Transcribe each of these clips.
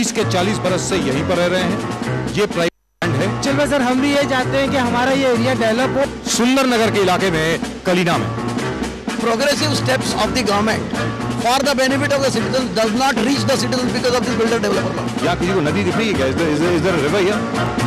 30 के 40 बरस से यहीं पर रह रहे हैं। ये प्राइवेट लैंड है। चलो सर, हम भी ये चाहते हैं कि हमारा ये एरिया डेवलप हो। सुंदर नगर के इलाके में, कलीना में। Progressive steps of the government for the benefit of the citizens does not reach the citizens because of this builder developer. या किसी को नदी दिख रही है क्या? Is there a river here?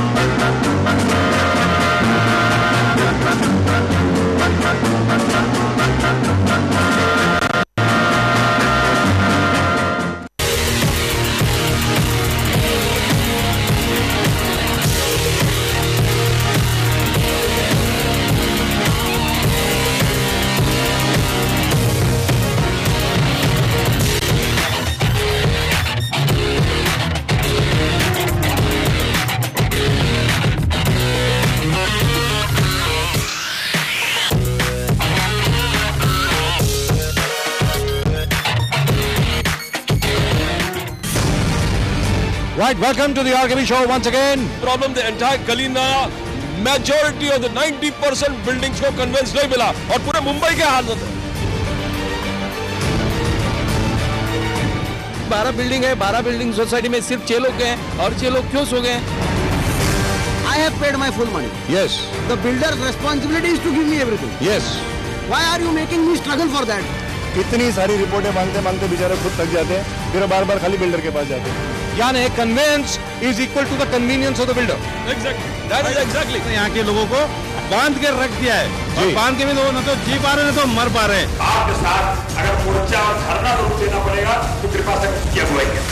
Right, welcome to the RKB show once again. Problem the entire Kalina, majority of the 90% buildings को conveyance नहीं मिला और पूरे मुंबई के हालत है। 12 बिल्डिंग है, 12 बिल्डिंग सोसाइटी में सिर्फ 6 लोग हैं और 6 लोग क्यों सो गए? I have paid my full money. Yes. The builder's responsibility is to give me everything. Yes. Why are you making me struggle for that? इतनी सारी रिपोर्टें मांगते मांगते बेचारे खुद थक जाते हैं, फिर बार बार खाली बिल्डर के पास जाते हैं। यानी conveyance is equal to the convenience of the builder. Exactly. That is exactly. यहाँ के लोगों को बांध के रख दिया है और बांध के भी न तो जी पा रहे हैं तो मर पा रहे हैं। आपके साथ अगर मोर्चा और धरना जरूर देना पड़ेगा तो कृपा से किया हुआ है।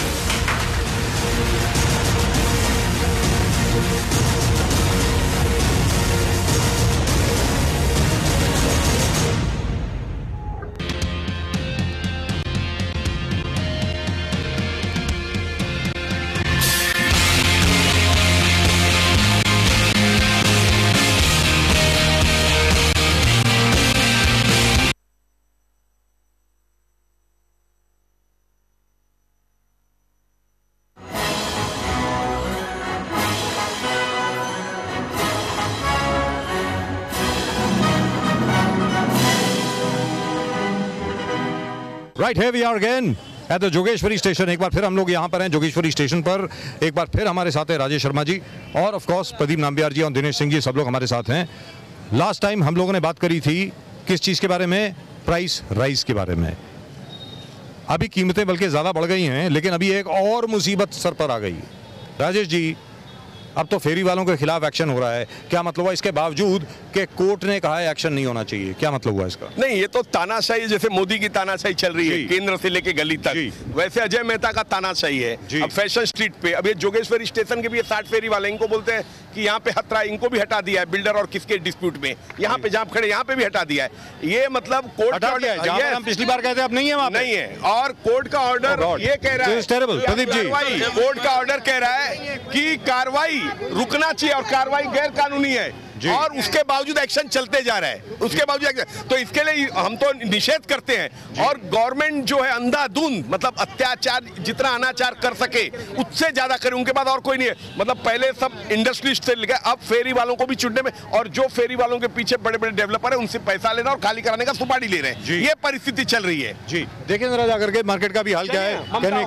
Right, here we are again at the Jogeshwari station. एक बार फिर हम लोग यहाँ पर हैं जोगेश्वरी स्टेशन पर। एक बार फिर हमारे साथ है राजेश शर्मा जी और ऑफ कोर्स प्रदीप नाम्बियार जी और दिनेश सिंह जी, सब लोग हमारे साथ हैं। लास्ट टाइम हम लोगों ने बात करी थी किस चीज़ के बारे में? प्राइस राइज के बारे में। अभी कीमतें बल्कि ज़्यादा बढ़ गई हैं, लेकिन अभी एक और मुसीबत सर पर आ गई। राजेश जी, अब तो फेरी वालों के खिलाफ एक्शन हो रहा है, क्या मतलब हुआ? इसके बावजूद कि कोर्ट ने कहा है एक्शन नहीं होना चाहिए, क्या मतलब हुआ इसका? नहीं, ये तो तानाशाही, जैसे मोदी की तानाशाही चल रही है केंद्र से लेके गली तक, वैसे अजय मेहता का तानाशाही है। अब फैशन स्ट्रीट पे, अब ये जोगेश्वरी स्टेशन के भी 60 फेरी वाले, इनको बोलते हैं कि यहाँ पे खतरा, इनको भी हटा दिया है बिल्डर और किसके डिस्प्यूट में। यहाँ पे जहाँ खड़े यहाँ पे भी हटा दिया है। ये मतलब कोर्ट का ऑर्डर, हम पिछली बार कहते अब नहीं है, वहाँ नहीं है, और कोर्ट का ऑर्डर ये कह रहा है, प्रदीप जी, कोर्ट का ऑर्डर कह रहा है कि कार्रवाई रुकना चाहिए और कार्रवाई गैर कानूनी है, और उसके बावजूद एक्शन चलते जा रहा है। उसके बावजूद एक्शन, तो इसके लिए हम तो निषेध करते हैं। और गवर्नमेंट जो है अंधाधुंध, मतलब अत्याचार, जितना अनाचार कर सके उससे ज्यादा करे, उनके बाद और कोई नहीं है। मतलब पहले सब इंडस्ट्रियलिस्ट से लेकर अब फेरी वालों को भी चुनने में, और जो फेरी वालों के पीछे बड़े बड़े डेवलपर है उनसे पैसा लेना और खाली कराने का सुपारी ले रहे हैं। ये परिस्थिति चल रही है जी। देखिए जरा जाकर के मार्केट का भी हाल क्या है।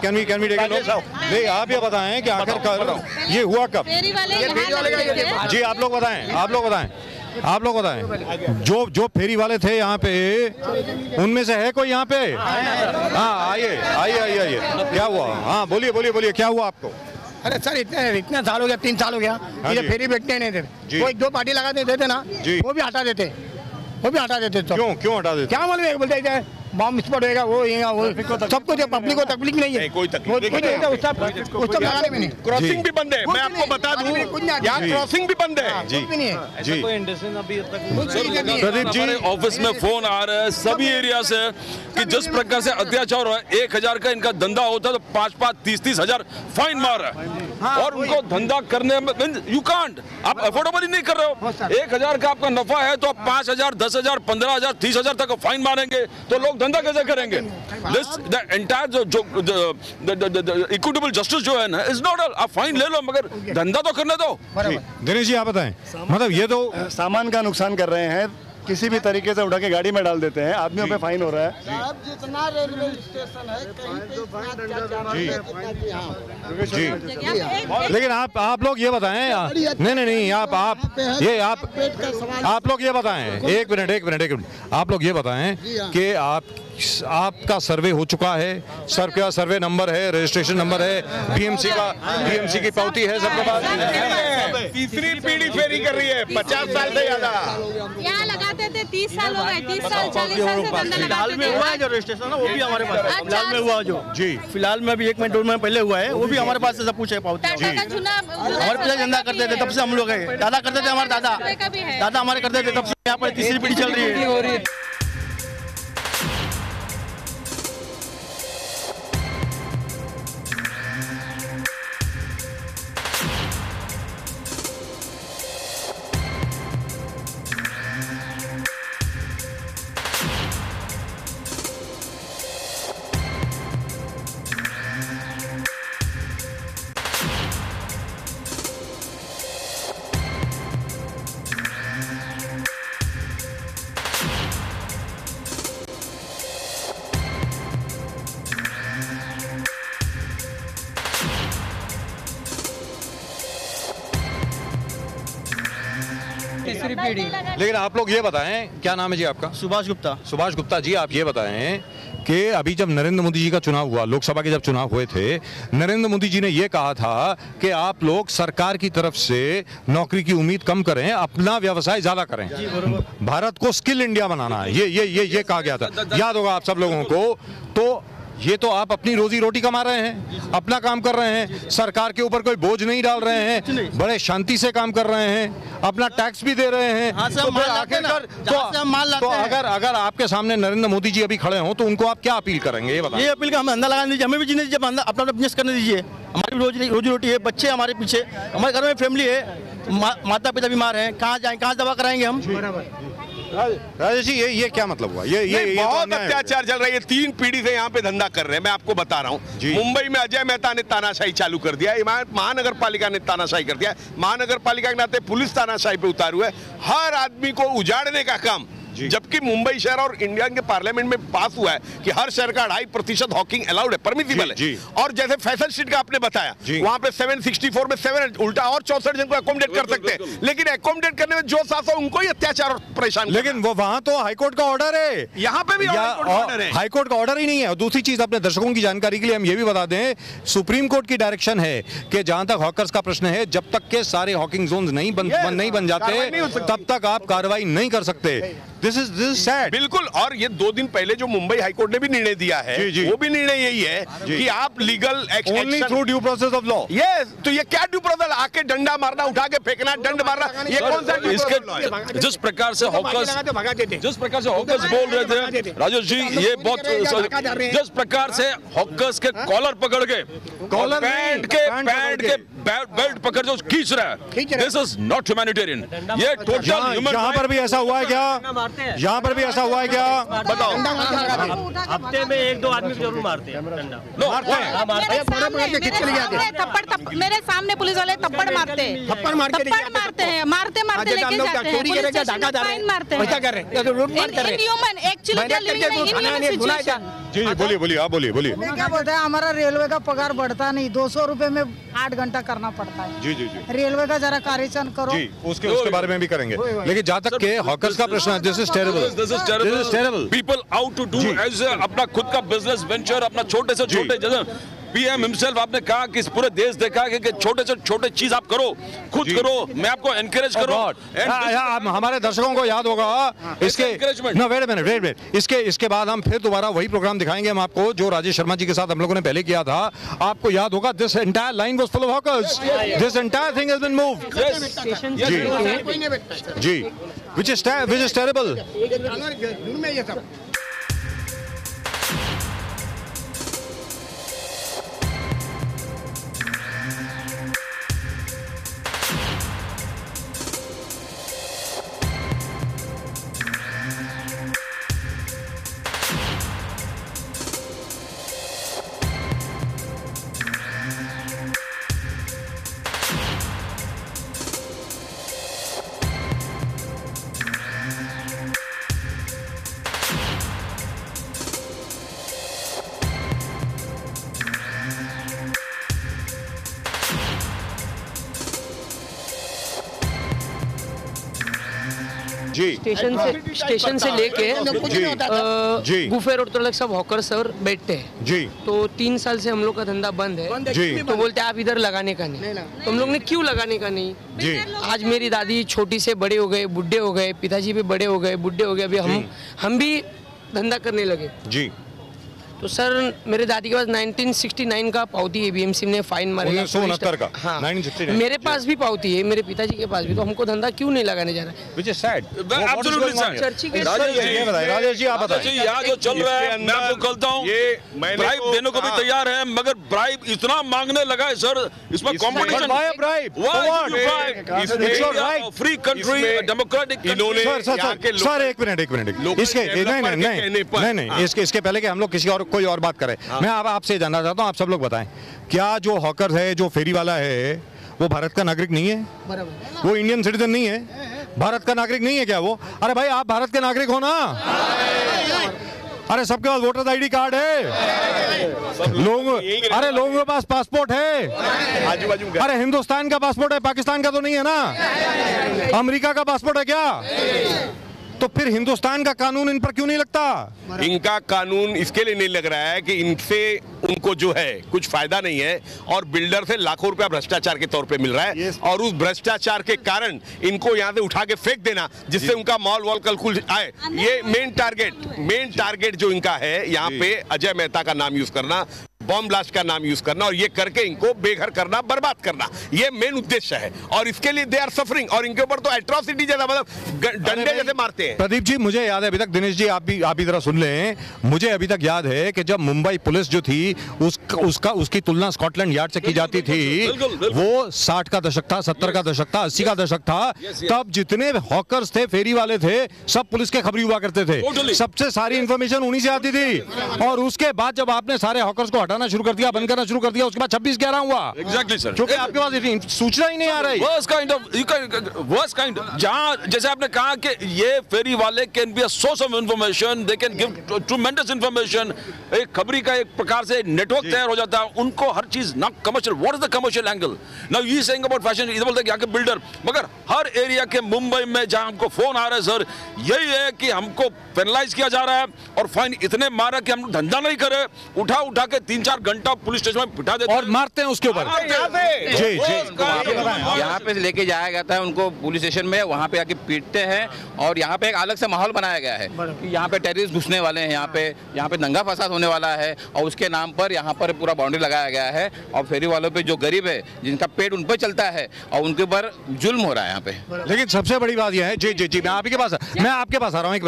नहीं, आप ये बताएं कि आखिरकार ये हुआ कब? जी आप लोग बताएं, आप लोग बताएं। जो फेरी वाले थे यहाँ पे, उनमें से है कोई यहाँ पे? हाँ, आइए आइए आइए आइए, क्या हुआ? हाँ बोलिए क्या हुआ आपको? अरे सर, इतना साल हो गया, 3 साल हो गया, ये फेरी बैठने नहीं देते। कोई 2 पार्टी लगा देते थे ना, वो भी हटा देते। क्यों हटा देते? क्या मालूम, बोलते बॉम्ब स्पॉट होगा, वो सबको, जो पब्लिक को तकलीफ नहीं है, कोई तकलीफ नहीं। क्रॉसिंग भी बंद है, मैं आपको बता दूं, यहाँ क्रॉसिंग भी बंद है। जी जी, प्रदीप जी, ऑफिस में फोन आ रहा है सभी एरिया से कि जिस प्रकार से अत्याचार हो, 1000 का इनका धंधा होता है तो 5-5, 30-30 हजार फाइन मार रहा है, और उनको धंधा करने में यू कांट, आप अफोर्डेबल ही नहीं कर रहे हो। 1000 का आपका नफा है तो आप 5000, 10,000, 15,000, 30,000 तक फाइन मारेंगे तो लोग धंधा कैसे करेंगे? द एंटायर जो इक्विटेबल जस्टिस जो है ना, इज नॉट, आप फाइन ले लो मगर धंधा तो करने दो। दिनेश जी आप बताएं, मतलब ये तो सामान का नुकसान कर रहे हैं, किसी भी तरीके से उठा के गाड़ी में डाल देते हैं, आदमियों पे फाइन हो रहा है। अब जितना रेलवे स्टेशन है कहीं पे जी लेकिन आप लोग ये बताएं, नहीं आप लोग ये बताएं, एक मिनट आप लोग ये बताएं कि आपका सर्वे हो चुका है, सर क्या सर्वे नंबर है, रजिस्ट्रेशन नंबर है, बीएमसी की पावती है सबके पास? तीसरी पीढ़ी फेरी कर रही है, 50 साल से ज्यादा। यहाँ लगाते थे 30 साल हो गए, 30 साल 40 साल से धंधा लगाते थे। हुआ है जो रजिस्ट्रेशन है वो भी हमारे पास है। फिलहाल में हुआ जो जी फिलहाल में अभी 1 महीने 2 महीने पहले हुआ है, वो भी हमारे पास से सब कुछ है पावती। टाटा का चुनाव हमारे पिता धंधा करते थे तब से हम लोग है, दादा करते थे, हमारे दादा हमारे करते थे, तब से यहाँ पर तीसरी पीढ़ी चल रही है। तीसरी पीढ़ी। लेकिन आप लोग ये बताएं, क्या नाम है जी आपका? सुभाष गुप्ता जी, आप ये बताएं कि अभी जब नरेंद्र मोदी जी का चुनाव हुआ, लोकसभा के जब चुनाव हुए थे, नरेंद्र मोदी जी ने ये कहा था कि आप लोग सरकार की तरफ से नौकरी की उम्मीद कम करें, अपना व्यवसाय ज्यादा करें, भारत को स्किल इंडिया बनाना है, ये कहा गया था, याद होगा आप सब लोगों को। तो ये तो आप अपनी रोजी रोटी कमा रहे हैं, अपना काम कर रहे हैं, सरकार के ऊपर कोई बोझ नहीं डाल रहे हैं, बड़े शांति से काम कर रहे हैं, अपना टैक्स भी दे रहे हैं। तो फिर आखिरकार तो अगर आपके सामने नरेंद्र मोदी जी अभी खड़े हों तो उनको आप क्या अपील करेंगे, ये बताएं। ये अपील का हमें धंधा लगाने दीजिए, हमें भी जीने दीजिए, अपना बिजनेस करने दीजिए, हमारी रोजी रोटी है, बच्चे हमारे पीछे, हमारे घर में फैमिली है, माता पिता बीमार हैं, कहाँ जाएं, कहाँ दवा कराएंगे हम? राजेश जी, ये क्या मतलब हुआ? ये बहुत अत्याचार चल रहा है, 3 पीढ़ी से यहाँ पे धंधा कर रहे हैं। मैं आपको बता रहा हूँ, मुंबई में अजय मेहता ने तानाशाही चालू कर दिया, महानगर पालिका ने तानाशाही कर दिया, महानगर पालिका के नाते पुलिस तानाशाही पे उतारू है, हर आदमी को उजाड़ने का काम। जबकि मुंबई शहर और इंडिया के पार्लियामेंट में पास हुआ है कि हर शहर का 2.5% हॉकिंग अलाउड है, परमिसिबल है। और जैसे फैशन स्ट्रीट का आपने बताया, वहां पे 764 में 7 उल्टा और 64 जन को अकोमोडेट कर सकते हैं, लेकिन अकोमोडेट करने में जो साथ उनको ही अत्याचार और परेशान। लेकिन वो वहां तो हाईकोर्ट का ऑर्डर है, यहाँ पे भी ऑर्डर है, हाईकोर्ट का ऑर्डर ही नहीं है। और दूसरी चीज अपने दर्शकों की जानकारी के लिए हम ये भी बता दें, सुप्रीम कोर्ट की डायरेक्शन है कि जहां तक हॉकर्स का प्रश्न है, जब तक के सारे हॉकिंग जोन नहीं बन जाते तब तक आप कार्रवाई नहीं कर सकते। This is sad. बिल्कुल। और ये 2 दिन पहले जो मुंबई हाईकोर्ट ने भी निर्णय दिया है, वो भी निर्णय यही है कि आप legal only through due process of law. Yes, तो ये क्या ड्यू प्रोसेस? आके डंडा मारना, उठा के फेंकना, दंड मारना, ये कौन सा? इसके जिस प्रकार से हॉकर्स बोल रहे थे राजेश जी, ये बहुत जिस प्रकार से हॉकर्स के कॉलर पकड़ के, पैंट के बेल्ट पकड़ जो खींच रहा है, दिस इज नॉट ह्यूमैनिटेरियन। ये टोटल यहाँ पर भी ऐसा हुआ है क्या? यहाँ पर भी ऐसा हुआ है क्या? बताओ। हफ्ते में 1-2 आदमी जरूर मारते हैं, मेरे सामने पुलिस वाले थप्पड़ मारते हैं, थप्पड़ मारते हैं, मारते लेके जाते हैं, पुलिस स्टेशन में फाइन मारते हैं। जी बोलिए आप बोलिए। क्या बोलते हैं, हमारा रेलवे का पगार बढ़ता नहीं, 200 रुपए में 8 घंटा करना पड़ता है। जी रेलवे का जरा कार्यचन करो। जी, उसके बारे में भी करेंगे। लेकिन जहाँ तक के हॉकर्स का प्रश्न है, this is terrible. People out to do as अपना खुद का बिजनेस वेंचर, अपना छोटे से छोटे जैसे पीएम हिमसेल्फ आपने कहा कि इस पूरे देश देखा कि छोटे से छोटे चीज आप करो, खुद करो, मैं आपको एनकरेज करो। हमारे दर्शकों को याद होगा इसके बाद हम फिर दोबारा वही प्रोग्राम दिखाएंगे हम आपको, जो राजेश शर्मा जी के साथ हम लोगों ने पहले किया था। आपको याद होगा, this entire line was full of hawkers, this entire thing has been moved. जी, व्हिच इज टेरिबल। स्टेशन से लेके गुफे रोड तक सब हॉकर सर बैठते हैं जी। तो 3 साल से हम लोग का धंधा बंद है जी। तो बोलते हैं आप इधर लगाने का नहीं, तो हम लोग ने क्यों लगाने का नहीं जी। आज मेरी दादी छोटी से बड़े हो गए, बुढ़े हो गए, पिताजी भी बड़े हो गए, बुढ़े हो गए, अभी हम भी धंधा करने लगे जी। तो सर मेरे दादी के पास 1969 का पावती है, बीएमसी ने फाइन मारा 1969 का। हाँ 1969 मेरे पास भी पावती है, मेरे पिताजी के पास भी, तो हमको धंधा क्यों नहीं लगाने जा रहा है? Which is sad. Absolutely sad. चर्ची के राजेश जी आप बताइए। यहाँ जो चल रहा है मैं आपको कहता हूँ ब्राइब देने को भी तैयार है, मगर ब्राइब इतना मांगने लगा है सर, इसमें कॉम्पिटिशन फ्री कंट्री डेमोक्रेटिक इन्होंने सर एक मिनट इसके नहीं इसके पहले कि हम लोग किसी और कोई और बात करें, मैं आपसे जानना चाहता हूँ, आप सब लोग बताएं, क्या जो हॉकर है, जो फेरी वाला है, वो भारत का नागरिक नहीं है? वो इंडियन सिटीजन नहीं है? भारत का नागरिक नहीं है क्या वो? अरे भाई आप भारत के नागरिक हो ना? अरे सबके पास वोटर आईडी कार्ड है, लोगों के पास पासपोर्ट है, अरे हिंदुस्तान का पासपोर्ट है, पाकिस्तान का तो नहीं है ना? अमेरिका का पासपोर्ट है क्या? तो फिर हिंदुस्तान का कानून इन पर क्यों नहीं लगता? इनका कानून इसके लिए नहीं लग रहा है कि इनसे उनको जो है कुछ फायदा नहीं है, और बिल्डर से लाखों रुपया भ्रष्टाचार के तौर पे मिल रहा है, और उस भ्रष्टाचार के कारण इनको यहाँ से उठा के फेंक देना, जिससे उनका मॉल वॉल कल खुल आए। ये मेन टारगेट जो इनका है यहाँ पे, अजय मेहता का नाम यूज करना, बॉम्ब ब्लास्ट का नाम यूज करना, और ये करके इनको बेघर करना, बर्बाद करना, ये मेन उद्देश्य है, और इसके लिए दे आर सफरिंग, और इनके ऊपर तो एट्रोसिटी जैसा, मतलब डंडे जैसे मारते हैं। प्रदीप जी मुझे याद है अभी तक, दिनेश जी आप भी जरा सुन लें, मुझे अभी तक याद है कि जब मुंबई पुलिस जो थी उसकी तुलना स्कॉटलैंड यार्ड से की जाती थी, वो 60 का दशक था, 70 का दशक था, 80 का दशक था, तब जितने हॉकर्स थे, फेरी वाले थे, सब पुलिस के खबरी हुआ करते थे, सबसे सारी इंफॉर्मेशन उन्हीं से आती थी, और उसके बाद जब आपने सारे हॉकर्स को हटाना शुरू कर दिया, बंद करना शुरू कर दिया, उसके बाद 26/11 हुआ। एग्जैक्टली सर, क्योंकि आपके पास इतनी सूचना ही नहीं आ रही। वर्स्ट काइंड जहां जैसे आपने कहा कि ये फेरी वाले can be a source of information, they can give tremendous information, एक खबरी का एक प्रकार से नेटवर्क तैयार हो जाता है, उनको हर चीज ना commercial, what is the commercial angle, now you saying about fashion, इधर बोलते हैं यहाँ के बिल्डर, मगर हर एरिया के मुंबई में जहां हमको फोन आ रहा है सर, यही है कि हमको पेनलाइज किया जा रहा है, और फाइन इतने मारा कि हम धंधा नहीं करे, उठा के 3-4 घंटा पुलिस स्टेशन में बिठा देते और मारते हैं उसके ऊपर। यहाँ पे लेके जाया जाता है उनको पुलिस स्टेशन में, वहाँ पे आके पीटते हैं, और यहाँ पे एक अलग से माहौल बनाया गया है कि यहाँ पे टेररिस्ट घुसने वाले हैं, यहाँ पे दंगा फसाद होने वाला है, और उसके नाम पर यहाँ पर पूरा बाउंड्री लगाया गया है, और फेरी वालों पे जो गरीब है, जिनका पेट उन पर चलता है, और उनके ऊपर जुल्म हो रहा है यहाँ पे। लेकिन सबसे बड़ी बात यह है, जी मैं आपके पास आ रहा हूँ, एक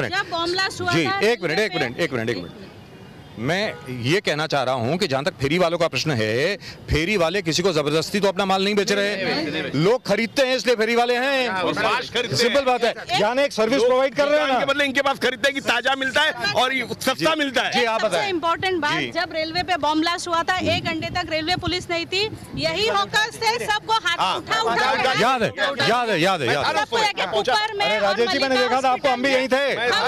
मिनट, मैं ये कहना चाह रहा हूं कि जहां तक फेरी वालों का प्रश्न है, फेरी वाले किसी को जबरदस्ती तो अपना माल नहीं बेच रहे, लोग खरीदते हैं इसलिए फेरी वाले हैं, सिंपल बात है, यानी एक सर्विस प्रोवाइड कर रहे हैं ना, बदले इनके पास खरीदते हैं कि ताजा मिलता है और सस्ता मिलता है। जी आप बताएं। इम्पोर्टेंट बात, जब रेलवे पे बॉम्ब ब्लास्ट हुआ था, 1 घंटे तक रेलवे पुलिस नहीं थी, यही हॉकर्स थे, सबको हाथ उठा याद है अरे राजेश जी, मैंने देखा था आपको, हम भी यहीं थे,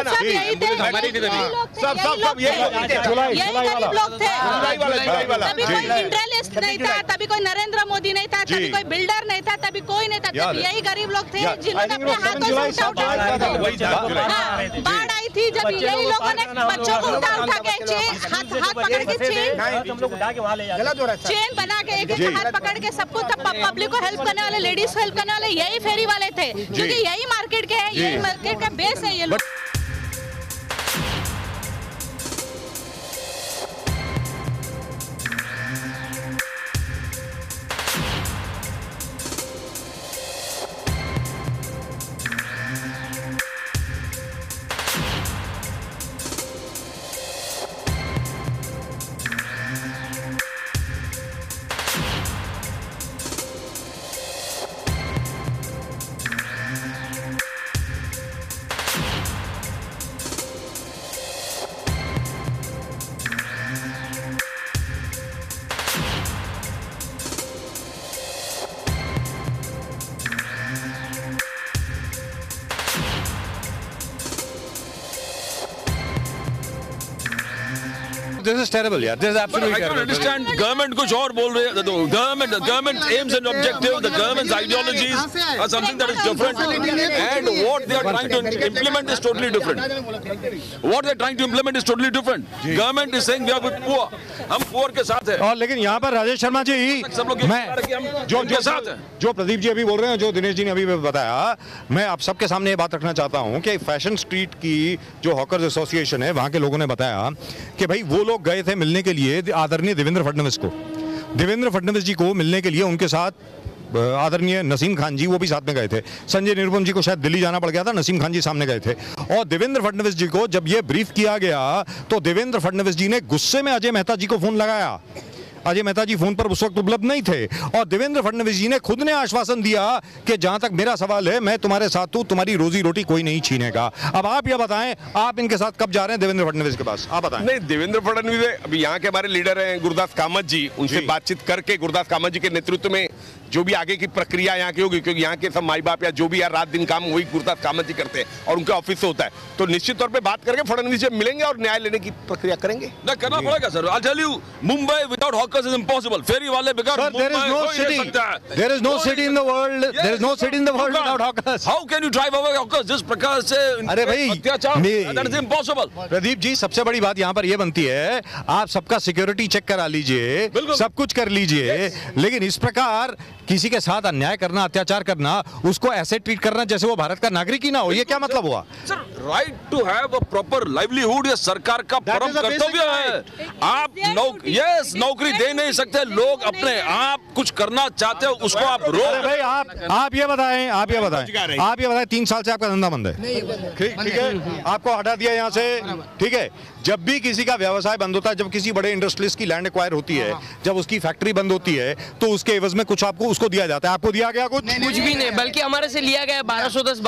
यही गरीब लोग थे, तभी कोई इंटरलिस्ट नहीं था, तभी कोई नरेंद्र मोदी नहीं था, तभी कोई बिल्डर नहीं था, तभी कोई नहीं था, तभी यही गरीब लोग थे जिन्होंने अपने हाथों से उठा बाढ़ आई थी, जब यही लोगों ने बच्चों को उठा के हाथ पकड़ के चेन बना के एक हाथ पकड़ के सबको, तब पब्लिक को हेल्प करने वाले, लेडीज को हेल्प करने वाले यही फेरी वाले थे, क्योंकि यही मार्केट के है, यही मार्केट का बेस है ये लोग। this is terrible, यार. This is absolutely I can't understand. Government कुछ और बोल रहे हैं. Government aims and objectives, the government's ideologies are something that is different, and what they are trying to implement is totally different. What they are trying to implement is totally different. Government is saying we are with poor. हम poor के साथ हैं. और लेकिन यहाँ पर राजेश शर्मा जी, मैं जो प्रदीप जी अभी बोल रहे हैं, जो दिनेश जी ने अभी बताया, मैं आप सबके सामने ये बात रखना चाहता हूँ कि फैशन स्ट्रीट की जो हॉकर्स एसोसिएशन है, वहाँ के लोगों ने बताया कि भाई वो लोग गए थे मिलने के लिए आदरणीय देवेंद्र फडणवीस को. देवेंद्र फडणवीस जी को मिलने के लिए उनके साथ आदरणीय नसीम खान जी वो भी साथ में गए थे. संजय निरुपम जी को शायद दिल्ली जाना पड़ गया था, नसीम खान जी सामने गए थे. और देवेंद्र फडणवीस जी को जब ये ब्रीफ किया गया तो देवेंद्र फडणवीस जी ने गुस्से में अजय मेहता जी को फोन लगाया. अजय मेहता जी फोन पर उस वक्त उपलब्ध नहीं थे और देवेंद्र फडणवीस जी ने खुद ने आश्वासन दिया कि जहां तक मेरा सवाल है मैं तुम्हारे साथ हूं, तुम्हारी रोजी रोटी कोई नहीं छीनेगा. अब आप ये बताएं, आप इनके साथ कब जा रहे हैं देवेंद्र फडणवीस के पास, आप बताएं. नहीं, देवेंद्र फडणवीस अभी यहाँ के हमारे लीडर हैं गुरदास कामत जी, उनसे बातचीत करके गुरदास कामत जी के नेतृत्व में जो भी आगे की प्रक्रिया यहाँ की होगी, क्योंकि यहाँ के सब माई बाप या जो भी यार रात दिन काम वही गुरदास कामत जी करते हैं और उनके ऑफिस से होता है, तो निश्चित तौर पे बात करके फडणवीस से मिलेंगे और न्याय लेने की प्रक्रिया करेंगे. ना करना पड़ेगा sir. I'll tell you, Mumbai without hawkers is impossible. फेरी वाले बिगाड़ Sir, there is no city. There is no city in the world. There is no city in the world without hawkers. How can you drive away hawkers? जिस प्रकार से अरे भाई, that is impossible. Pradeep ji, सबसे बड़ी बात यहाँ पर ये बनती है, आप सबका सिक्योरिटी चेक करा लीजिए, सब कुछ कर लीजिए, लेकिन इस प्रकार किसी के साथ अन्याय करना, अत्याचार करना, उसको ऐसे ट्रीट करना जैसे वो भारत का नागरिक ही ना हो, ये क्या मतलब हुआ? Sir, right to have a proper livelihood ये सरकार का परम कर्तव्य है. आप नौकरी दे नहीं सकते, लोग अपने आप कुछ करना चाहते हो उसको आप रोक. भाई आप ये बताएं 3 साल से आपका धंधा बंद है, ठीक है, आपको हटा दिया यहाँ से, ठीक है. जब भी किसी का व्यवसाय बंद होता है, जब किसी बड़े इंडस्ट्रियलिस्ट की लैंड एक्वायर होती है, जब उसकी फैक्ट्री बंद होती है, तो उसके एवज में कुछ आपको उसको दिया जाता है. आपको दिया गया कुछ भी नहीं, बल्कि हमारे से लिया गया 1210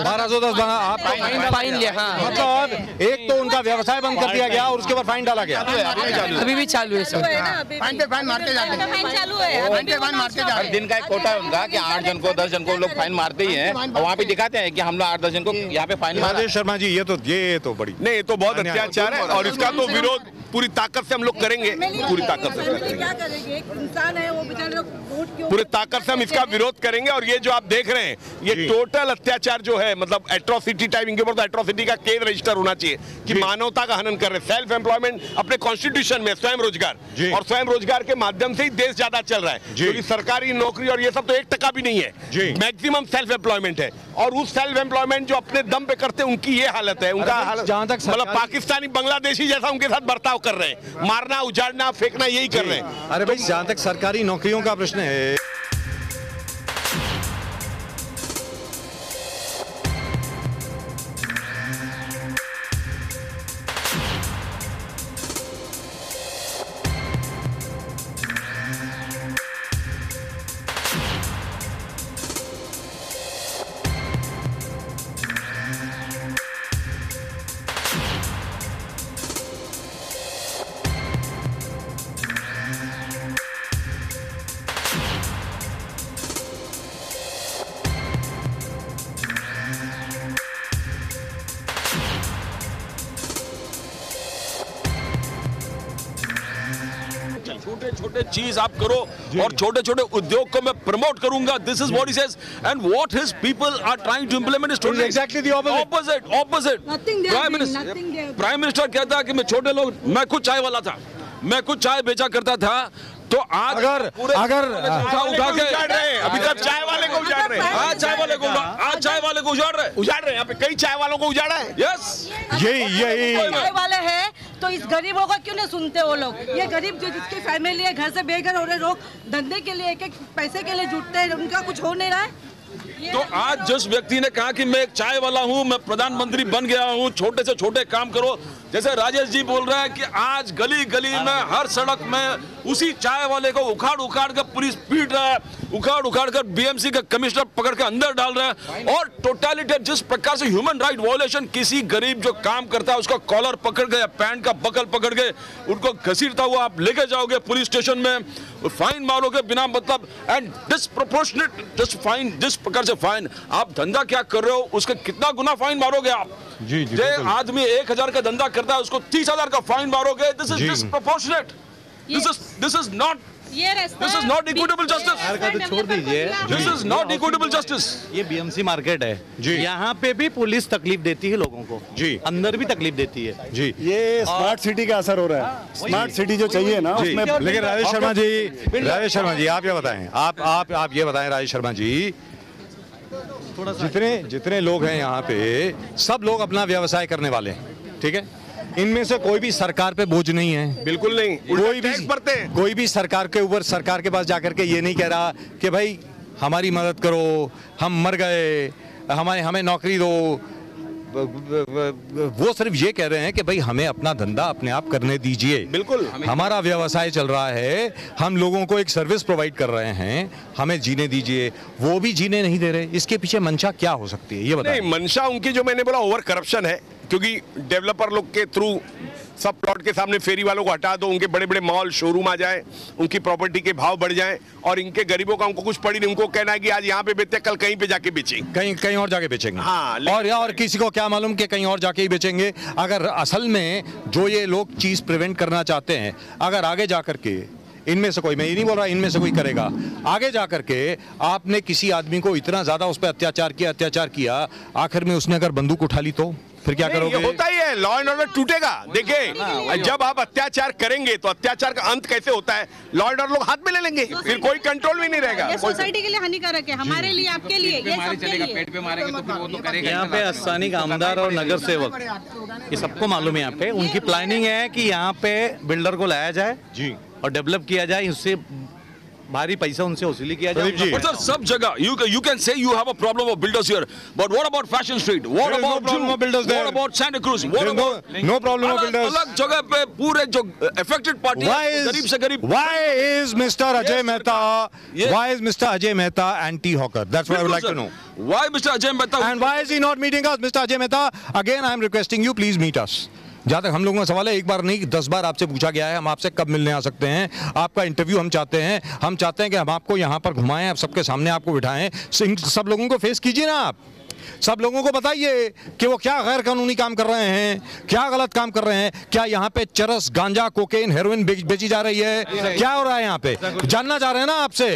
आप फाइन लिया. हाँ, मतलब एक तो उनका व्यवसाय बंद कर दिया गया और उसके बाद फाइन डाला गया. अभी भी चालू है सर. फाइन पे फाइन मारते जाते हैं. फाइन चालू है. हर दिन का एक कोटा है उनका कि 8 जन को 10 जन को लोग फाइन मारते ही हैं और वहाँ पे दिखाते हैं कि हम लोग 8-10 जन को यहाँ पे फाइन मारा. राजेश शर्मा जी, ये तो बड़ी नहीं, ये तो बहुत अत्याचार है और इसका तो विरोध पूरी ताकत से हम लोग करेंगे. पूरी ताकत से क्या करेंगे? एक इंसान है वो बेचारे पूरी ताकत से हम इसका विरोध करेंगे. और ये जो आप देख रहे हैं, ये टोटल अत्याचार जो है, मतलब एट्रोसिटी टाइप, इनके ऊपर तो एट्रोसिटी का केस रजिस्टर होना चाहिए कि मानवता का हनन कर रहे. सेल्फ एम्प्लॉयमेंट अपने कॉन्स्टिट्यूशन में स्वयं रोजगार, और स्वयं रोजगार के माध्यम से ही देश ज्यादा चल रहा है, क्योंकि सरकारी नौकरी और ये सब तो 1% भी नहीं है. मैक्सिमम सेल्फ एम्प्लॉयमेंट है और उस सेल्फ एम्प्लॉयमेंट जो अपने दम पे करते हैं उनकी ये हालत है. उनका मतलब पाकिस्तानी बांग्लादेशी जैसा उनके साथ बर्ताव कर रहे हैं, मारना, उजाड़ना, फेंकना, यही कर रहे हैं. अरे भाई, जहां तक सरकारी नौकरियों का प्रश्न है, छोटे छोटे चीज आप करो और छोटे छोटे उद्योग को मैं प्रमोट करूंगा. This is what he says and what his people are trying to implement is totally exactly the opposite. Prime minister कहता है कि मैं छोटे लोग, मैं खुद चाय वाला था, मैं खुद चाय बेचा करता था, तो आज अगर उठा के अभी तक चाय वाले को उजाड़ रहे हैं. आज चाय वाले को उजाड़ रहे हैं. यहाँ पे कई चाय वालों को उजाड़ा है. यस, यही चाय वाले हैं तो इस गरीबों का क्यों नहीं सुनते वो लोग? ये गरीब जो जिसकी फैमिली है, घर से बेघर हो रहे लोग, धंधे के लिए एक पैसे के लिए जुटते हैं, उनका कुछ हो नहीं रहा है. तो आज जिस व्यक्ति ने कहा कि मैं एक चाय वाला हूं, मैं प्रधानमंत्री बन गया हूं, छोटे से छोटे काम करो, जैसे राजेश जी बोल रहे हैं कि आज गली गली में, हर सड़क में उसी चाय वाले को उखाड़ कर पुलिस पीट रहा है, उखाड़ कर बीएमसी का कमिश्नर पकड़ के अंदर डाल रहा है. और टोटलिटी जिस प्रकार से ह्यूमन राइट वायलेशन, किसी गरीब जो काम करता है उसका कॉलर पकड़ के, पैंट का बकल पकड़ के उनको घसीटता हुआ आप लेके जाओगे पुलिस स्टेशन में, फाइन मारोगे बिना मतलब, एंड डिसप्रोपोर्शनेट जस्ट फाइन, जिस प्रकार से फाइन, आप धंधा क्या कर रहे हो उसका कितना गुना फाइन मारोगे आप. जी, जो आदमी 1000 का धंधा करता है उसको 30,000 का फाइन मारोगे, this is disproportionate, this is not, this is not equitable justice. का तो छोड़ दीजिए, this is not equitable justice. ये बीएमसी मार्केट है जी, यहाँ पे भी पुलिस तकलीफ देती है लोगों को जी, अंदर भी तकलीफ देती है जी। ये स्मार्ट सिटी का असर हो रहा है, स्मार्ट सिटी जो चाहिए ना उसमें। लेकिन राजेश शर्मा जी आप ये बताएं, आप ये बताएं राजेश शर्मा जी, जितने लोग हैं यहाँ पे सब लोग अपना व्यवसाय करने वाले हैं, ठीक है, इनमें से कोई भी सरकार पे बोझ नहीं है, बिल्कुल नहीं, कोई भी सरकार के ऊपर, सरकार के पास जाकर के ये नहीं कह रहा कि भाई हमारी मदद करो, हम मर गए, हमें नौकरी दो। वो सिर्फ ये कह रहे हैं कि भाई हमें अपना धंधा अपने आप करने दीजिए, बिल्कुल हमारा व्यवसाय चल रहा है, हम लोगों को एक सर्विस प्रोवाइड कर रहे हैं, हमें जीने दीजिए। वो भी जीने नहीं दे रहे, इसके पीछे मंशा क्या हो सकती है ये बताएं। नहीं, मंशा उनकी जो मैंने बोला ओवर करप्शन है, क्योंकि डेवलपर लोग के थ्रू सब प्लॉट के सामने फेरी वालों को हटा दो, उनके बड़े बड़े मॉल शोरूम आ जाए, उनकी प्रॉपर्टी के भाव बढ़ जाएं, और इनके गरीबों का उनको कुछ पड़ी नहीं, उनको कहना है कि आज यहाँ पे बेचते कल कहीं पे जाके बेचेंगे, कहीं और जाके बेचेंगे। हाँ, और किसी को क्या मालूम कि कहीं और जाके ही बेचेंगे। अगर असल में जो ये लोग चीज प्रिवेंट करना चाहते हैं, अगर आगे जाकर के इनमें से कोई, मैं ये नहीं बोल रहा इनमें से कोई करेगा, आगे जाकर के आपने किसी आदमी को इतना ज्यादा उस पर अत्याचार किया, आखिर में उसने अगर बंदूक उठा ली तो फिर क्या करोगे? ये होता ही है, लॉ एंड ऑर्डर टूटेगा। देखिए, जब आप अत्याचार करेंगे तो अत्याचार का अंत कैसे होता है, लॉ एंड ऑर्डर लोग हाथ में ले लेंगे, फिर कोई कंट्रोल भी नहीं रहेगा। ये सोसाइटी के लिए हानिकारक है, हमारे लिए, आपके लिए, ये सबके लिए। पेट पे मारेंगे तो फिर वो तो करेगा। यहाँ पे स्थानीय आमदार और नगर सेवक ये सबको मालूम है, यहाँ पे उनकी प्लानिंग है कि यहाँ पे बिल्डर को लाया जाए जी और डेवलप किया जाए, उससे भारी पैसा उनसे वसूली किया जाए। But sir, सब जगह you can say you have a problem of builders here, but what about Fashion Street? What about builders there? What about Santa Cruz? What about no problem of builders? अलग जगह पे पूरे जो affected party है, गरीब से गरीब। Why is Mr. Ajay Mehta anti-hawker? That's what I would like to know. Why Mr. Ajay Mehta? And why is he not meeting us, Mr. Ajay Mehta? Again, I am requesting you, please meet us. जहाँ तक हम लोगों का सवाल है, एक बार नहीं 10 बार आपसे पूछा गया है, हम आपसे कब मिलने आ सकते हैं, आपका इंटरव्यू हम चाहते हैं कि हम आपको यहाँ पर घुमाएं, आप सबके सामने आपको बिठाएं, सब लोगों को फेस कीजिए ना, आप सब लोगों को बताइए कि वो क्या गैर कानूनी काम कर रहे हैं, क्या गलत काम कर रहे हैं, क्या यहाँ पे चरस, गांजा, कोकेन, हेरोइन बेची जा रही है, क्या हो रहा है यहाँ पे, जानना चाह रहे हैं ना आपसे।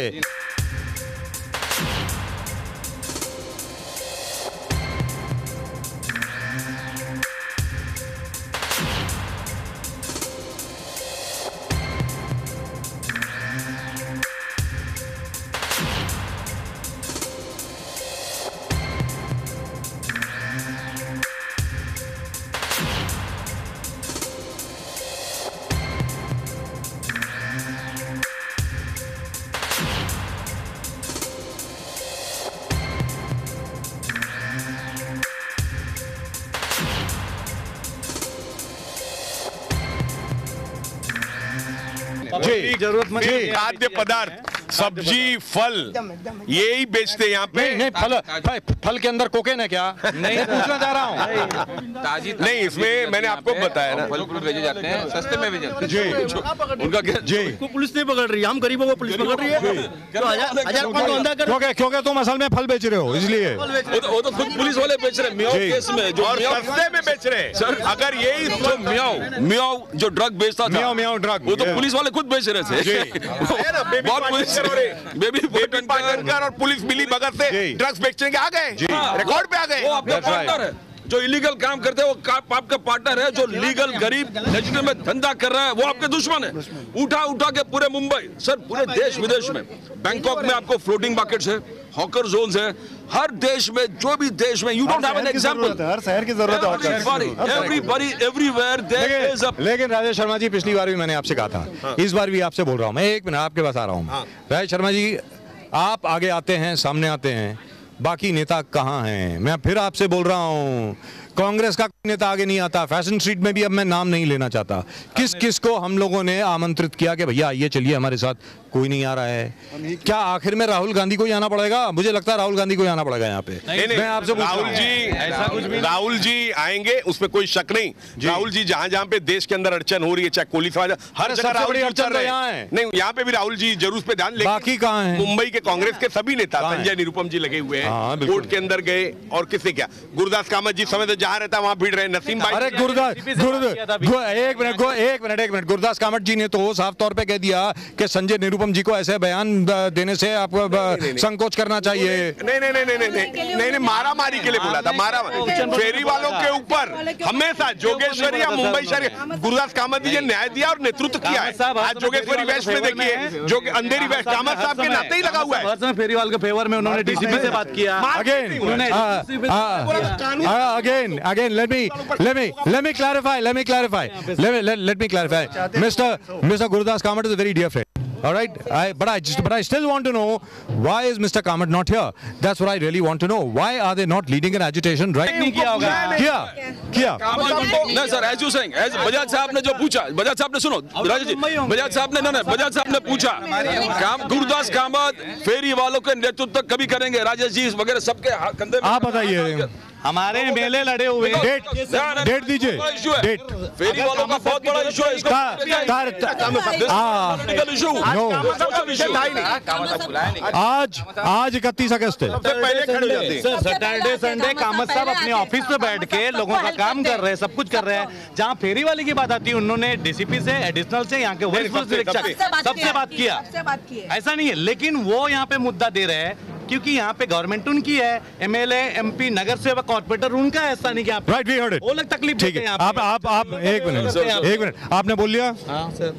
जरूरतमंद खाद्य पदार्थ, सब्जी, फल, यही बेचते यहाँ पे। नहीं, फल के अंदर कोकेन है क्या? नहीं, पूछना चाह रहा हूँ। नहीं, इसमें मैंने आपको बताया ना, फल फ्रूट भेजे जाते हैं, सस्ते में भेजे जाते हैं जी। उनका क्या जी, पुलिस नहीं पकड़ रही, हम गरीबों को पुलिस पकड़ रही है, क्योंकि तुम असल में फल बेच रहे हो, इसलिए वो तो खुद पुलिस वाले बेच रहे हैं, मियाओ केस में जो सस्ते में बेच रहे हैं। सर, अगर यही जो मियाओ जो ड्रग बेचता था, मियाओ ड्रग, वो तो पुलिस वाले खुद बेच रहे थे। बहुत पुलिस बेबी पाटनकर और पुलिस मिली भगत से ड्रग्स बेचने के आ गए, रिकॉर्ड पे आ गए। वो आपका पार्टनर है, जो इलीगल काम करते हैं वो आपका पार्टनर है, जो लीगल गरीब लेजिटिमेट में धंधा कर रहा है वो आपके दुश्मन है। उठा के पूरे मुंबई, सर पूरे देश विदेश में, बैंकॉक में आपको फ्लोटिंग मार्केट्स है, हॉकर जोन्स है, हर देश में, जो भी देश में, you don't have an example, हर शहर की जरूरत है, everybody everywhere there is a. लेकिन राजेश शर्मा जी, पिछली बार भी मैंने आपसे कहा था, इस बार भी आपसे बोल रहा हूं, मैं 1 मिनट आपके पास आ रहा हूं। राजेश शर्मा जी, आप आगे आते हैं, सामने आते हैं, बाकी नेता कहाँ हैं? मैं फिर आपसे बोल रहा हूँ, कांग्रेस का नेता आगे नहीं आता। फैशन स्ट्रीट में भी अब मैं नाम नहीं लेना चाहता, किस को हम लोगों ने आमंत्रित किया कि भैया आइए, चलिए हमारे साथ, कोई नहीं आ रहा है। क्या आखिर में राहुल गांधी को ही आना पड़ेगा? मुझे लगता है राहुल गांधी को ही आना पड़ेगा यहाँ पे। मैं आपसे राहुल जी आएंगे, उसमें कोई शक नहीं। राहुल जी जहां जहां पे देश के अंदर अड़चन हो रही है, चाहे कोली समाज, हर जगह राहुल अड़चन यहाँ है। नहीं, यहाँ पे भी राहुल जी जरूर पे ध्यान। बाकी कहाँ है? मुंबई के कांग्रेस के सभी नेता, संजय निरुपम जी लगे हुए हैं, कोर्ट के अंदर गए। और किसने क्या? गुरदास कामत जी समय तो जहां रहता वहां भीड़ रहे। नसीम भाई, अरे एक मिनट, गुरदास कामत जी ने तो साफ तौर पे कह दिया कि संजय निरुपम जी को ऐसे बयान देने से आपको संकोच करना चाहिए। नहीं, मारामारी के लिए बोला था। फेरी वालों के ऊपर हमेशा जोगेश्वरी या मुंबई शहर गुरदास कामत जी ने न्याय दिया और नेतृत्व किया है। आज जोगेश्वरी वेस्ट में देखिए, जो अंधेरी वेस्ट कामत साहब के नाते ही लगा हुआ है। फेरीवाल के फेवर में उन्होंने डीसीपी से बात किया। Let me clarify. Mr. Gurdas Kamat is a very dear friend. All right, but I still want to know, why is Mr. Kamat not here? That's what I really want to know. Why are they not leading an agitation right? किया नहीं sir, as you saying, as Bajaj साहब ने जो पूछा, बजाज साहब ने सुनो, राजा जी, बजाज साहब ने पूछा, गुरदास कामत फेरी वालों के नेतृत्व कभी करेंगे? राजेश जी वगैरह सबके कंधे में। आप बताइए। हमारे मेले लड़े हुए। डेट दीजिए। डेट फेरी वालों का बहुत बड़ा इशू है। आज 31 अगस्त है। सैटरडे संडे कामत साहब अपने ऑफिस में बैठ के लोगों का काम कर रहे हैं, सब कुछ कर रहे हैं। जहाँ फेरी वाले की बात आती है, उन्होंने डीसीपी से, एडिशनल से, यहाँ के सबसे बात किया। ऐसा नहीं है, लेकिन वो यहाँ पे मुद्दा दे रहे हैं क्योंकि यहाँ पे गवर्नमेंट उनकी है, एमएलए, एमपी, नगर सेवक, कॉर्पोरेटर उनका है। ऐसा नहीं कि आप राइट, वी हर्ड इट। वो लोग तकलीफ ठीक है। आप एक मिनट आपने बोल लिया। हाँ सर।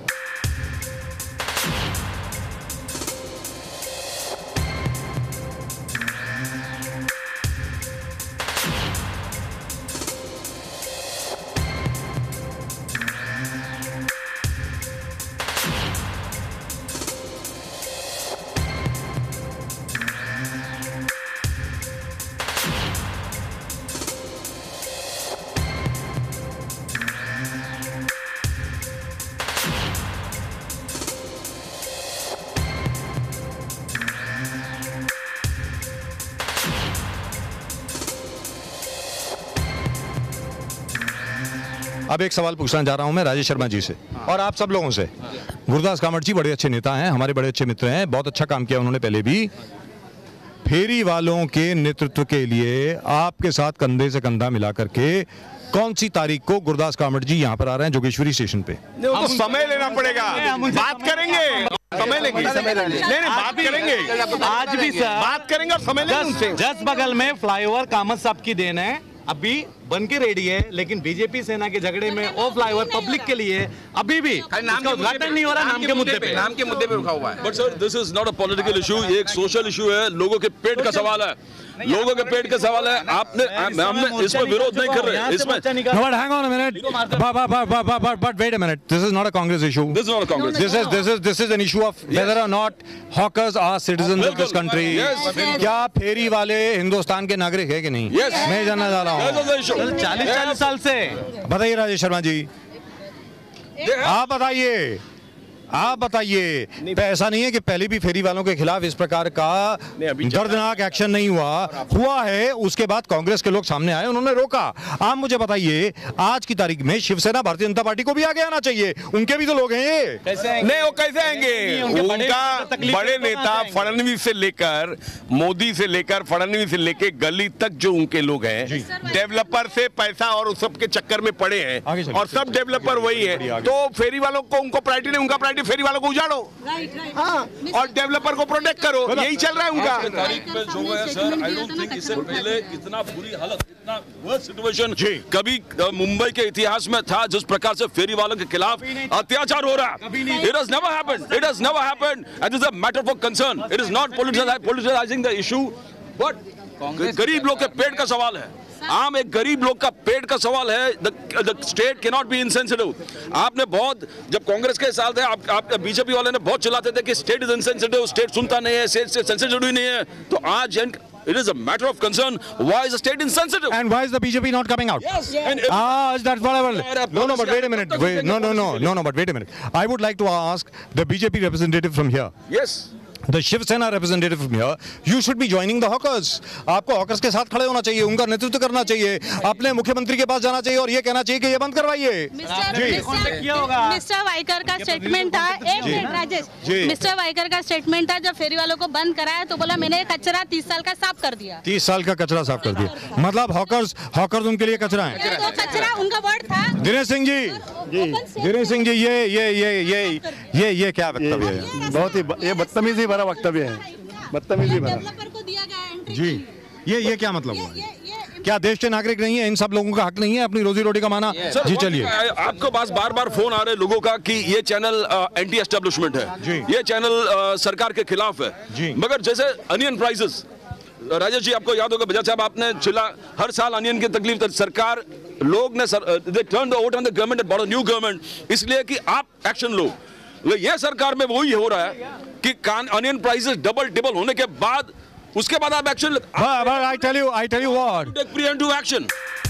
अब एक सवाल पूछना चाह रहा हूं मैं राजेश शर्मा जी से और आप सब लोगों से। गुरदास कामत जी बड़े अच्छे नेता हैं, हमारे बड़े अच्छे मित्र हैं, बहुत अच्छा काम किया उन्होंने पहले भी। फेरी वालों के नेतृत्व के लिए आपके साथ कंधे से कंधा मिला करके कौन सी तारीख को गुरदास कामत जी यहाँ पर आ रहे हैं जोगेश्वरी स्टेशन पे? तो समय लेना पड़ेगा, बात करेंगे, समय लेंगे, नहीं बात करेंगे, आज भी सर बात करेंगे और समय लेंगे। जस्ट बगल में फ्लाईओवर कामत साहब की देन है, अभी बन के रेडी है, लेकिन बीजेपी सेना के झगड़े में वो फ्लाईओवर पब्लिक के लिए अभी भी उद्घाटन नहीं हो रहा। नाम के मुद्दे पे रुका हुआ है। But sir this is not a political issue, ये एक सोशल इशू है, लोगों के पेट का सवाल है, लोगों के पेट का सवाल है। हमने इसमें विरोध नहीं कर रहे। इसमें but hang on a minute, but wait a minute, this is not a Congress issue. This is not a Congress. This is an issue of whether or not hawkers are citizens of this country. क्या फेरी वाले हिंदुस्तान के नागरिक है कि नहीं? मैं जानना चाह रहा हूँ। 40 साल से। बताइए राजेश शर्मा जी, आप बताइए। ऐसा नहीं है कि पहले भी फेरी वालों के खिलाफ इस प्रकार का दर्दनाक एक्शन नहीं हुआ है, उसके बाद कांग्रेस के लोग सामने आए, उन्होंने रोका। आप मुझे बताइए, आज की तारीख में शिवसेना भारतीय जनता पार्टी को भी आगे आना चाहिए, उनके भी तो लोग हैं ये। नहीं, वो कैसे आएंगे? उनका बड़े नेता फडणवीस से लेकर, मोदी से लेकर, फडणवीस से लेकर गली तक जो उनके लोग हैं, डेवलपर से पैसा और उस सब के चक्कर में पड़े हैं और सब डेवलपर वही है। तो फेरी वालों को, उनको प्रायोरिटी नहीं, उनका प्रायोरिटी फेरी वालों को उजाड़ो, हाँ, और डेवलपर को प्रोटेक्ट करो, यही चल रहा है उनका। तारीख में जो है सर, आई डोंट थिंक इससे पहले इतना बुरी हालत, इतना वर्स्ट सिचुएशन कभी मुंबई के इतिहास में था जिस प्रकार से फेरी वालों के खिलाफ अत्याचार हो रहा है। It has never happened. It has never happened. And this is a matter for concern. It is not politicizing the issue, but गरीब लोग के पेट का सवाल है। आम एक गरीब लोग का पेट का सवाल है। The state can not be insensitive. आपने बहुत, जब कांग्रेस के साल थे, आप बीजेपी वाले ने बहुत चिल्लाते थे कि स्टेट इज इनसेंसिटिव, स्टेट सुनता नहीं है, स्टेट सेंसिटिव नहीं है। तो आज it is a matter of concern. Why is the state insensitive? And why is the BJP not coming out? Yes. That's what I will. No, but wait a minute. But wait a minute. I would like to ask the BJP representative from here. Yes. The Shiv Sena representative from here, you should be joining the hawkers. आपको hawkers के साथ खड़े होना चाहिए, उनका नेतृत्व करना चाहिए, अपने मुख्यमंत्री के पास जाना चाहिए और ये कहना चाहिए कि ये बंद करवाइए। मिस्टर वाइकर का स्टेटमेंट था, एक मिनट राजेश, मिस्टर वाइकर का स्टेटमेंट था, जब फेरी वालों को बंद कराया तो बोला मैंने कचरा 30 साल का साफ कर दिया। 30 साल का कचरा साफ कर दिया, मतलब हॉकर्स उनके लिए कचरा है। तो कचरा उनका वर्ड था। दिनेश सिंह जी, ये क्या वक्तव्य है? बहुत ही ये बदतमीजी भरा वक्तव्य है, बदतमीजी भरा। डेवलपर को दिया गया एंट्री। जी, ये क्या मतलब हुआ? क्या देश के नागरिक नहीं है? इन सब लोगों का हक नहीं है अपनी रोजी रोटी कमाना? जी चलिए। आपको पास बार फोन आ रहे लोगों का कि ये चैनल एंटी एस्टेब्लिशमेंट है, ये चैनल सरकार के खिलाफ है। मगर जैसे अनियन प्राइसेस, राजेश जी आपको याद होगा, बजाज साहब आपने चिल्ला, हर साल अनियन की तकलीफ सरकार, लोग ने they turn the vote on the government and bought a new government, इसलिए कि आप एक्शन लो। ये सरकार में वही हो रहा है कि अनियन प्राइसेस डबल टिबल होने के बाद उसके बाद आप action I tell you what, take preemptive action.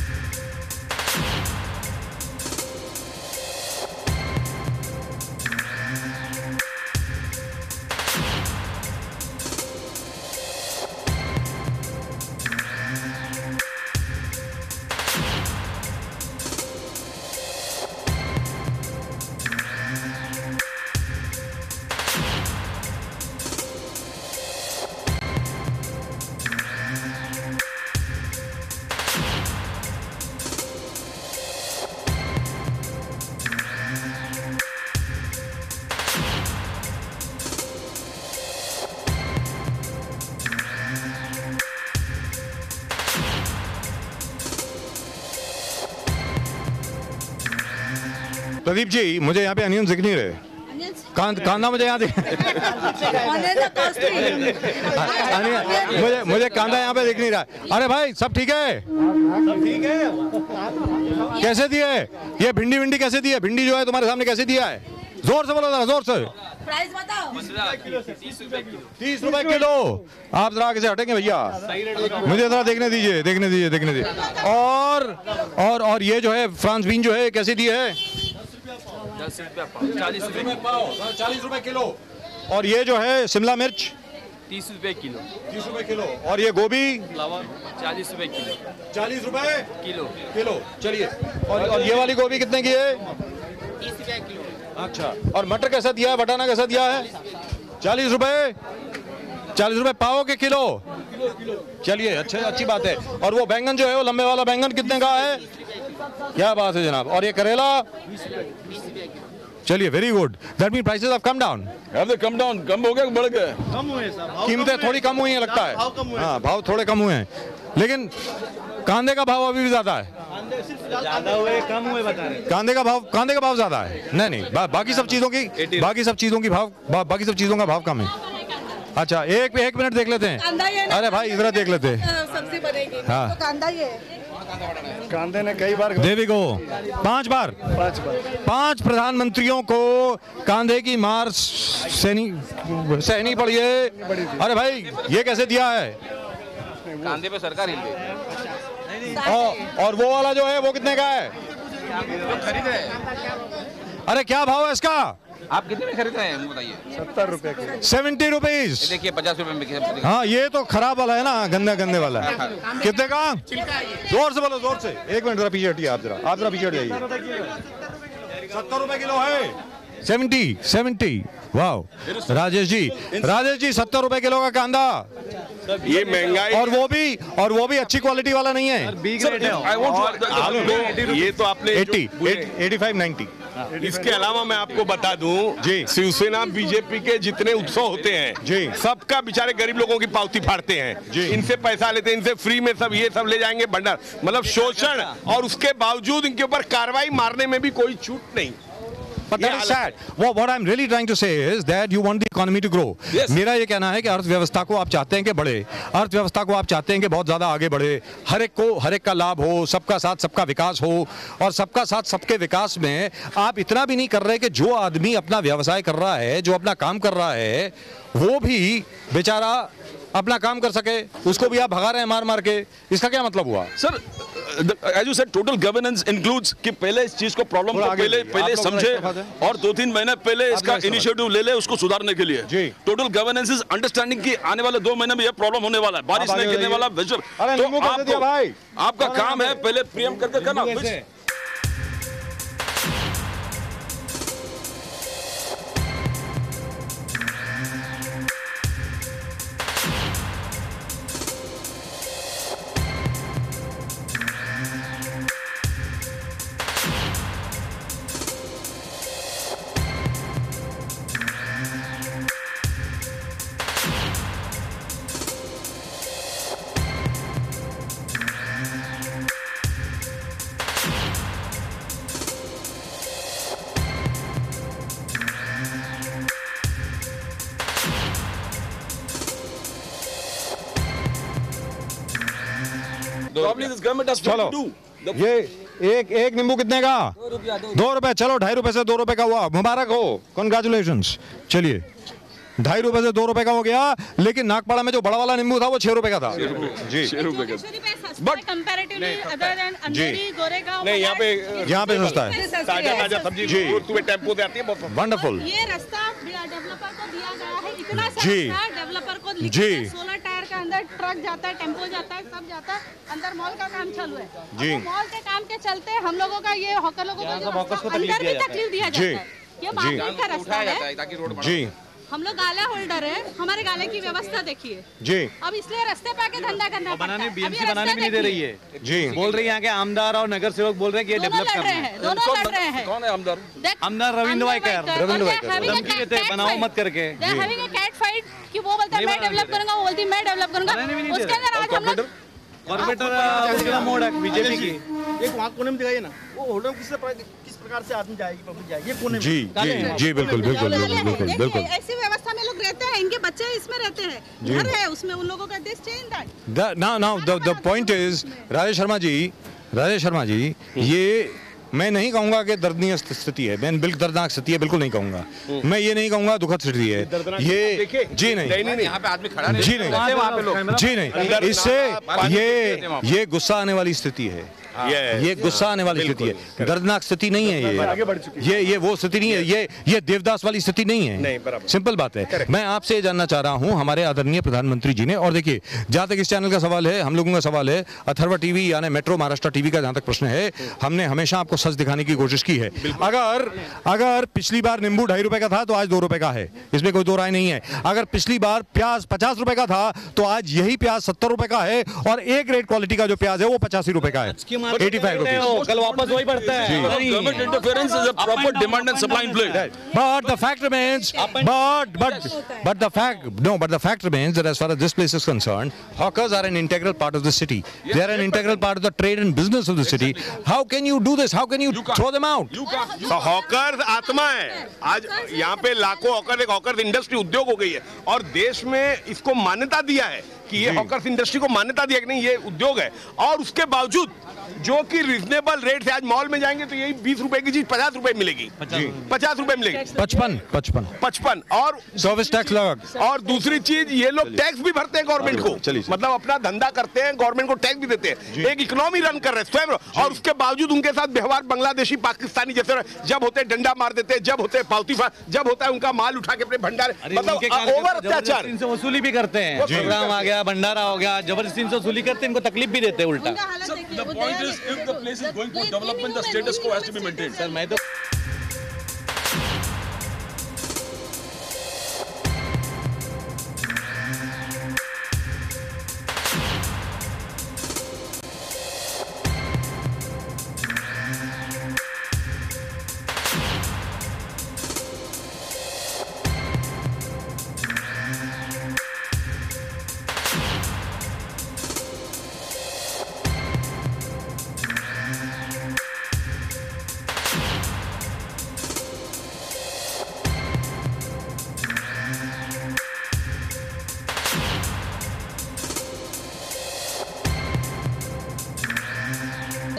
Pradeep ji, मुझे यहाँ पे अनियन दिख नहीं रहे, कांदा मुझे यहाँ दिख मुझे कांदा यहाँ पे दिख नहीं रहा। अरे भाई सब ठीक है? कैसे दिए ये भिंडी कैसे दिए? भिंडी जो है तुम्हारे सामने कैसे दिया है? जोर से बोलो जरा, जोर से। प्राइस बताओ। 30 रुपए किलो। आप जरा आगे से हटेंगे भैया, मुझे जरा देखने दीजिए। और ये जो है फ्रांस बीन जो है कैसे दिए है? 40 रुपए किलो। और ये जो है शिमला मिर्च 30 रुपए किलो। 30 रुपए किलो। और ये गोभी 40 रुपए किलो। 40 रुपए किलो। चलिए। और ये वाली गोभी कितने की है? 30 रुपए किलो। अच्छा, और मटर कैसा दिया है? बटाना कैसा दिया है? 40 रुपए पाव के किलो। चलिए, अच्छी बात है। और वो बैंगन जो है, वो लंबे वाला बैंगन कितने का है? क्या बात है जनाब। और ये करेला? चलिए, very good. That mean prices have come down. Come down, कम हो गया, बढ़ गए? कम हुए साहब, कीमतें थोड़ी कम हुई हैं लगता है। हाँ, भाव थोड़े कम हुए हैं, लेकिन कांदे का भाव अभी भी ज्यादा है। ज्यादा हुए कम हुए बता रहे? कांदे का भाव ज्यादा है। नहीं, बाकी सब चीजों का भाव कम है। अच्छा, एक मिनट देख लेते हैं। अरे भाई इधर देख लेते हैं। सब्जी बनेगी। हाँ, तो कांदा ये कांदे ने कई बार देवी को 5 बार 5 प्रधानमंत्रियों को कांधे की मार सहनी पड़ी है। अरे भाई ये कैसे दिया है? कांधे पे सरकार हिल गई। और वो वाला जो है वो कितने का है? जो खरीद रहे हैं। अरे क्या भाव है इसका? आप कितने में खरीद रहे हैं बताइए? 70 रुपए की। 70 रुपीज। देखिए 50 रुपए में। हाँ, ये तो खराब वाला है ना, गंदे वाला है। कितने का? जोर से बोलो, जोर से। एक मिनट जरा पीछे हटिए, आप जरा पीछे हट जाइए। 70 रुपए किलो है। 70। वाह राजेश जी 70 रुपए किलो का कांदा। ये महंगाई, और वो भी अच्छी क्वालिटी वाला नहीं है। ये तो आपने 85, 90। इसके अलावा मैं आपको बता दूं जी, शिवसेना बीजेपी के जितने उत्सव होते हैं जी, सबका बेचारे गरीब लोगों की पावती फाड़ते हैं जी। इनसे पैसा लेते हैं, इनसे फ्री में सब ये सब ले जाएंगे भंडार, मतलब शोषण। और उसके बावजूद इनके ऊपर कार्रवाई मारने में भी कोई छूट नहीं। But that is sad. What I'm really trying to say is that you want the economy to grow. मेरा ये कहना है कि अर्थव्यवस्था को आप चाहते हैं कि बढ़े, अर्थव्यवस्था को आप चाहते हैं कि बहुत ज़्यादा आगे बढ़े, हर एक का लाभ हो, सबका साथ सबका विकास हो, और सबका साथ सबके विकास में आप इतना भी नहीं कर रहे कि जो आदमी अपना व्यवसाय कर रहा है, जो अपना काम कर रहा है, वो भी बेचारा अपना काम कर सके, उसको भी आप भगा रहे हैं मार मार के। इसका क्या मतलब हुआ? Sir, as you said, total governance includes कि पहले इस चीज को प्रॉब्लम को पहले समझे और 2-3 महीने पहले इसका इनिशिएटिव ले ले उसको सुधारने के लिए। टोटल गवर्नेंस इज अंडरस्टैंडिंग कि आने वाले 2 महीने में ये प्रॉब्लम होने वाला है, बारिश नहीं गिरने वाला, तो आपका काम है पहले प्रियम करके करना। चलो ये एक नींबू कितने का? 2 रुपए। चलो 2.5 रुपए से 2 रुपए का हुआ, मुबारक हो, कंग्रेचुलेशंस। चलिए 2.5 रुपए से 2 रुपए का हो गया, लेकिन नागपाड़ा में जो बड़ा वाला नींबू था वो 6 रुपए का था। जी 6 रुपए का, बट नहीं यहाँ पे सस्ता है, ताजा सब्जी जी टेम्पो से आती है। वंडरफुल। ये रास्ता डेवलपर को दिया गया है, इतना जी डेवलपर को जी 16 टायर का अंदर ट्रक जाता है, टेम्पो जाता है, सब जाता है, अंदर मॉल का काम चालू है जी। मॉल के काम के चलते हम लोगों का ये हॉकर लोगों को अंदर भी तकलीफ दिया जाता है। ये मार्केट का रास्ता है जी। हम लोग गाला होल्डर है, हमारे गाले की व्यवस्था देखिए जी। अब इसलिए रास्ते पे आके धंधा करना पड़ता है। बीएमसी बनाने भी नहीं दे रही है जी। बोल रही है यहाँ के आमदार और नगर सेवक बोल रहे हैं कि ये डेवलप करना है। दोनों लड़ रहे हैं। कौन है आमदार? आमदार रविंद्र वाइकर धमकी देते हैं बनाओ मत करके। कैट फाइट कि वो बोलता है मैं डेवलप करूंगा, वो बोलती है मैं डेवलप करूंगा। उसके अंदर आज हम लोग कॉर्पोरेटर मोड़ है बीजेपी की। एक वहाँ कोने में दिखाइए ना, वो होल्डर किस प्रकार से आदमी जाएगी, पब्लिक जाएगी, ये कोने में। जी जी जी बिल्कुल बिल्कुल बिल्कुल बिल्कुल। ऐसी व्यवस्था में लोग रहते हैं, इनके बच्चे इसमें रहते हैं, घर है उसमें, उन लोगों का this change that. Now the point is Rajesh Sharma ji, ये मैं नहीं कहूंगा कि दर्दनीय स्थिति है, मैं बिल्कुल दर्दनाक स्थिति है, बिल्कुल नहीं कहूंगा। मैं ये नहीं कहूंगा दुखद स्थिति है ये, जी नहीं, यहाँ पे आदमी खड़ा जी नहीं, जी नहीं, इससे ये गुस्सा आने वाली स्थिति है, ये गुस्सा आने वाली स्थिति है, दर्दनाक स्थिति नहीं है ये वो स्थिति नहीं है, ये देवदास वाली स्थिति नहीं है, सिंपल बात है। मैं आपसे जानना चाह रहा हूं हमारे आदरणीय प्रधानमंत्री जी ने, और देखिए जहां तक इस चैनल का सवाल है, हम लोगों का सवाल है, अथर्वा टीवी यानी मेट्रो महाराष्ट्र टीवी का जहां तक प्रश्न है, हमने हमेशा आपको सच दिखाने की कोशिश की है। अगर पिछली बार नींबू 2.5 रुपए का था तो आज 2 रुपए का है, इसमें कोई दो राय नहीं है। अगर पिछली बार प्याज 50 रुपए का था तो आज यही प्याज 70 रुपए का है, और ए ग्रेड क्वालिटी का जो प्याज है वो 85 रुपए का है, 85 रुपीस। कल वापस वही बढ़ता है। Government interference is a proper demand and supply in play. But the fact remains, but the fact remains that as far as this place is concerned, hawkers are an integral part of the city. They are an integral part of the trade and business of the city. How can you do this? How can you throw them out? तो hawker आत्मा है। आज यहाँ पे लाखों hawker, एक hawker industry उद्योग हो गई है, और देश में इसको मान्यता दिया है कि ये हॉकर्स इंडस्ट्री को मान्यता दिया कि नहीं ये उद्योग है, और उसके बावजूद जो कि रीजनेबल रेट से आज मॉल में जाएंगे तो यही 20 रुपए की चीज 50 रुपए मिलेगी, 50 रुपए मिलेगी, 55 और सर्विस टैक्स लगा। और दूसरी चीज ये लोग टैक्स भी भरते हैं गवर्नमेंट को, मतलब अपना धंधा करते हैं, गवर्नमेंट को टैक्स भी देते हैं, एक इकोनॉमी रन कर रहे हैं स्वयं, और उसके बावजूद उनके साथ व्यवहार बांग्लादेशी पाकिस्तानी जैसे जब होते डंडा मार देते हैं, जब होते पावती, जब होता है उनका माल उठा के अपने भंडारे, मतलब ओवर अत्याचार, इनसे वसूली भी करते हैं। प्रोग्राम आ गया, भंडारा हो गया, जबरदस्ती इनसे वसूली करते हैं, इनको तकलीफ भी देते हैं उल्टा। The point is, if the place is going for development, the status quo has to be maintained. Sir मैं तो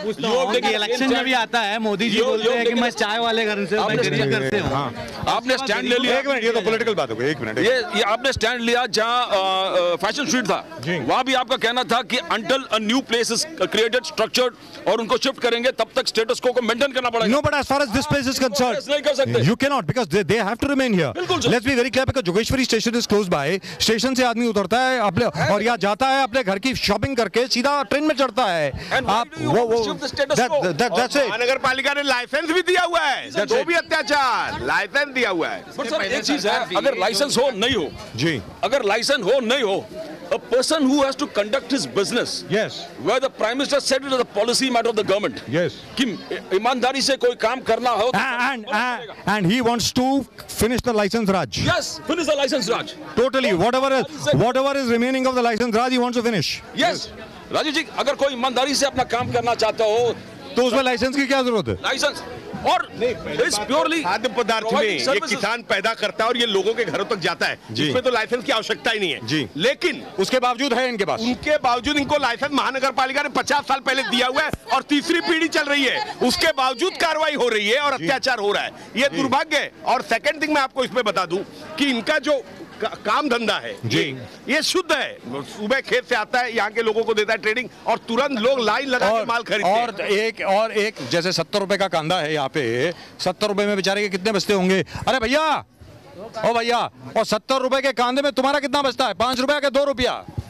पूछता हूँ कि इलेक्शन में भी आता है, मोदी जी बोलते हैं कि मैं चाय वाले घर से मैं गरीब घर से हूँ। आपने स्टैंड ले लिया। एक मिनट, ये तो पॉलिटिकल बात हो गई। एक मिनट, ये आपने स्टैंड लिया जहाँ फैशन स्ट्रीट था, वहाँ भी आपका कहना था कि until a new place is created structured और उनको शिफ्ट करेंगे तब तक स्टेटस को मेंटेन करना पड़ेगा। No, but as far as this place is concerned, नहीं कर सकते। you cannot because they have to remain here. Let's be very clear because Jogeshwari station is close by. Station से आदमी उतरता है अपने और यहाँ जाता है अपने घर की शॉपिंग करके सीधा ट्रेन में चढ़ता है। आप that's it. महानगर पालिका ने लाइसेंस भी दिया हुआ है, जो भी अत्याचार लाइसेंस दिया हुआ है। बट सर एक चीज है, अगर लाइसेंस हो नहीं हो जी, अगर लाइसेंस हो नहीं हो, a person who has to conduct his business, yes, where the prime minister said it is a policy matter of the government, yes, कि ईमानदारी से कोई काम करना हो and he wants to finish the license raj. Yes, finish the license raj. Totally, whatever is remaining of the license raj he wants to finish. Yes, Raju ji, अगर कोई ईमानदारी से अपना काम करना चाहता हो तो उसमें लाइसेंस की क्या जरूरत है? लाइसेंस और प्योरली खाद्य पदार्थ में ये किसान पैदा करता है और ये लोगों के घरों तक जाता है, जिसमें तो लाइसेंस की आवश्यकता ही नहीं है जी। लेकिन उसके बावजूद है इनके पास, उनके बावजूद इनको लाइसेंस महानगर पालिका ने 50 साल पहले दिया हुआ है और तीसरी पीढ़ी चल रही है, उसके बावजूद कार्रवाई हो रही है और अत्याचार हो रहा है। ये दुर्भाग्य है। और सेकंड थिंग मैं आपको इसमें बता दूं कि इनका जो काम धंधा है जी, ये शुद्ध है। सुबह खेत से आता है, यहाँ के लोगों को देता है ट्रेडिंग और तुरंत लोग लाइन लगा के माल खरीदते हैं। और एक जैसे 70 रुपए का कांदा है यहाँ पे, 70 रुपए में बेचारे के कितने बचते होंगे? अरे भैया, ओ भैया, और 70 रुपए के कांदे में तुम्हारा कितना बचता है? 5 रुपया के 2 रुपया?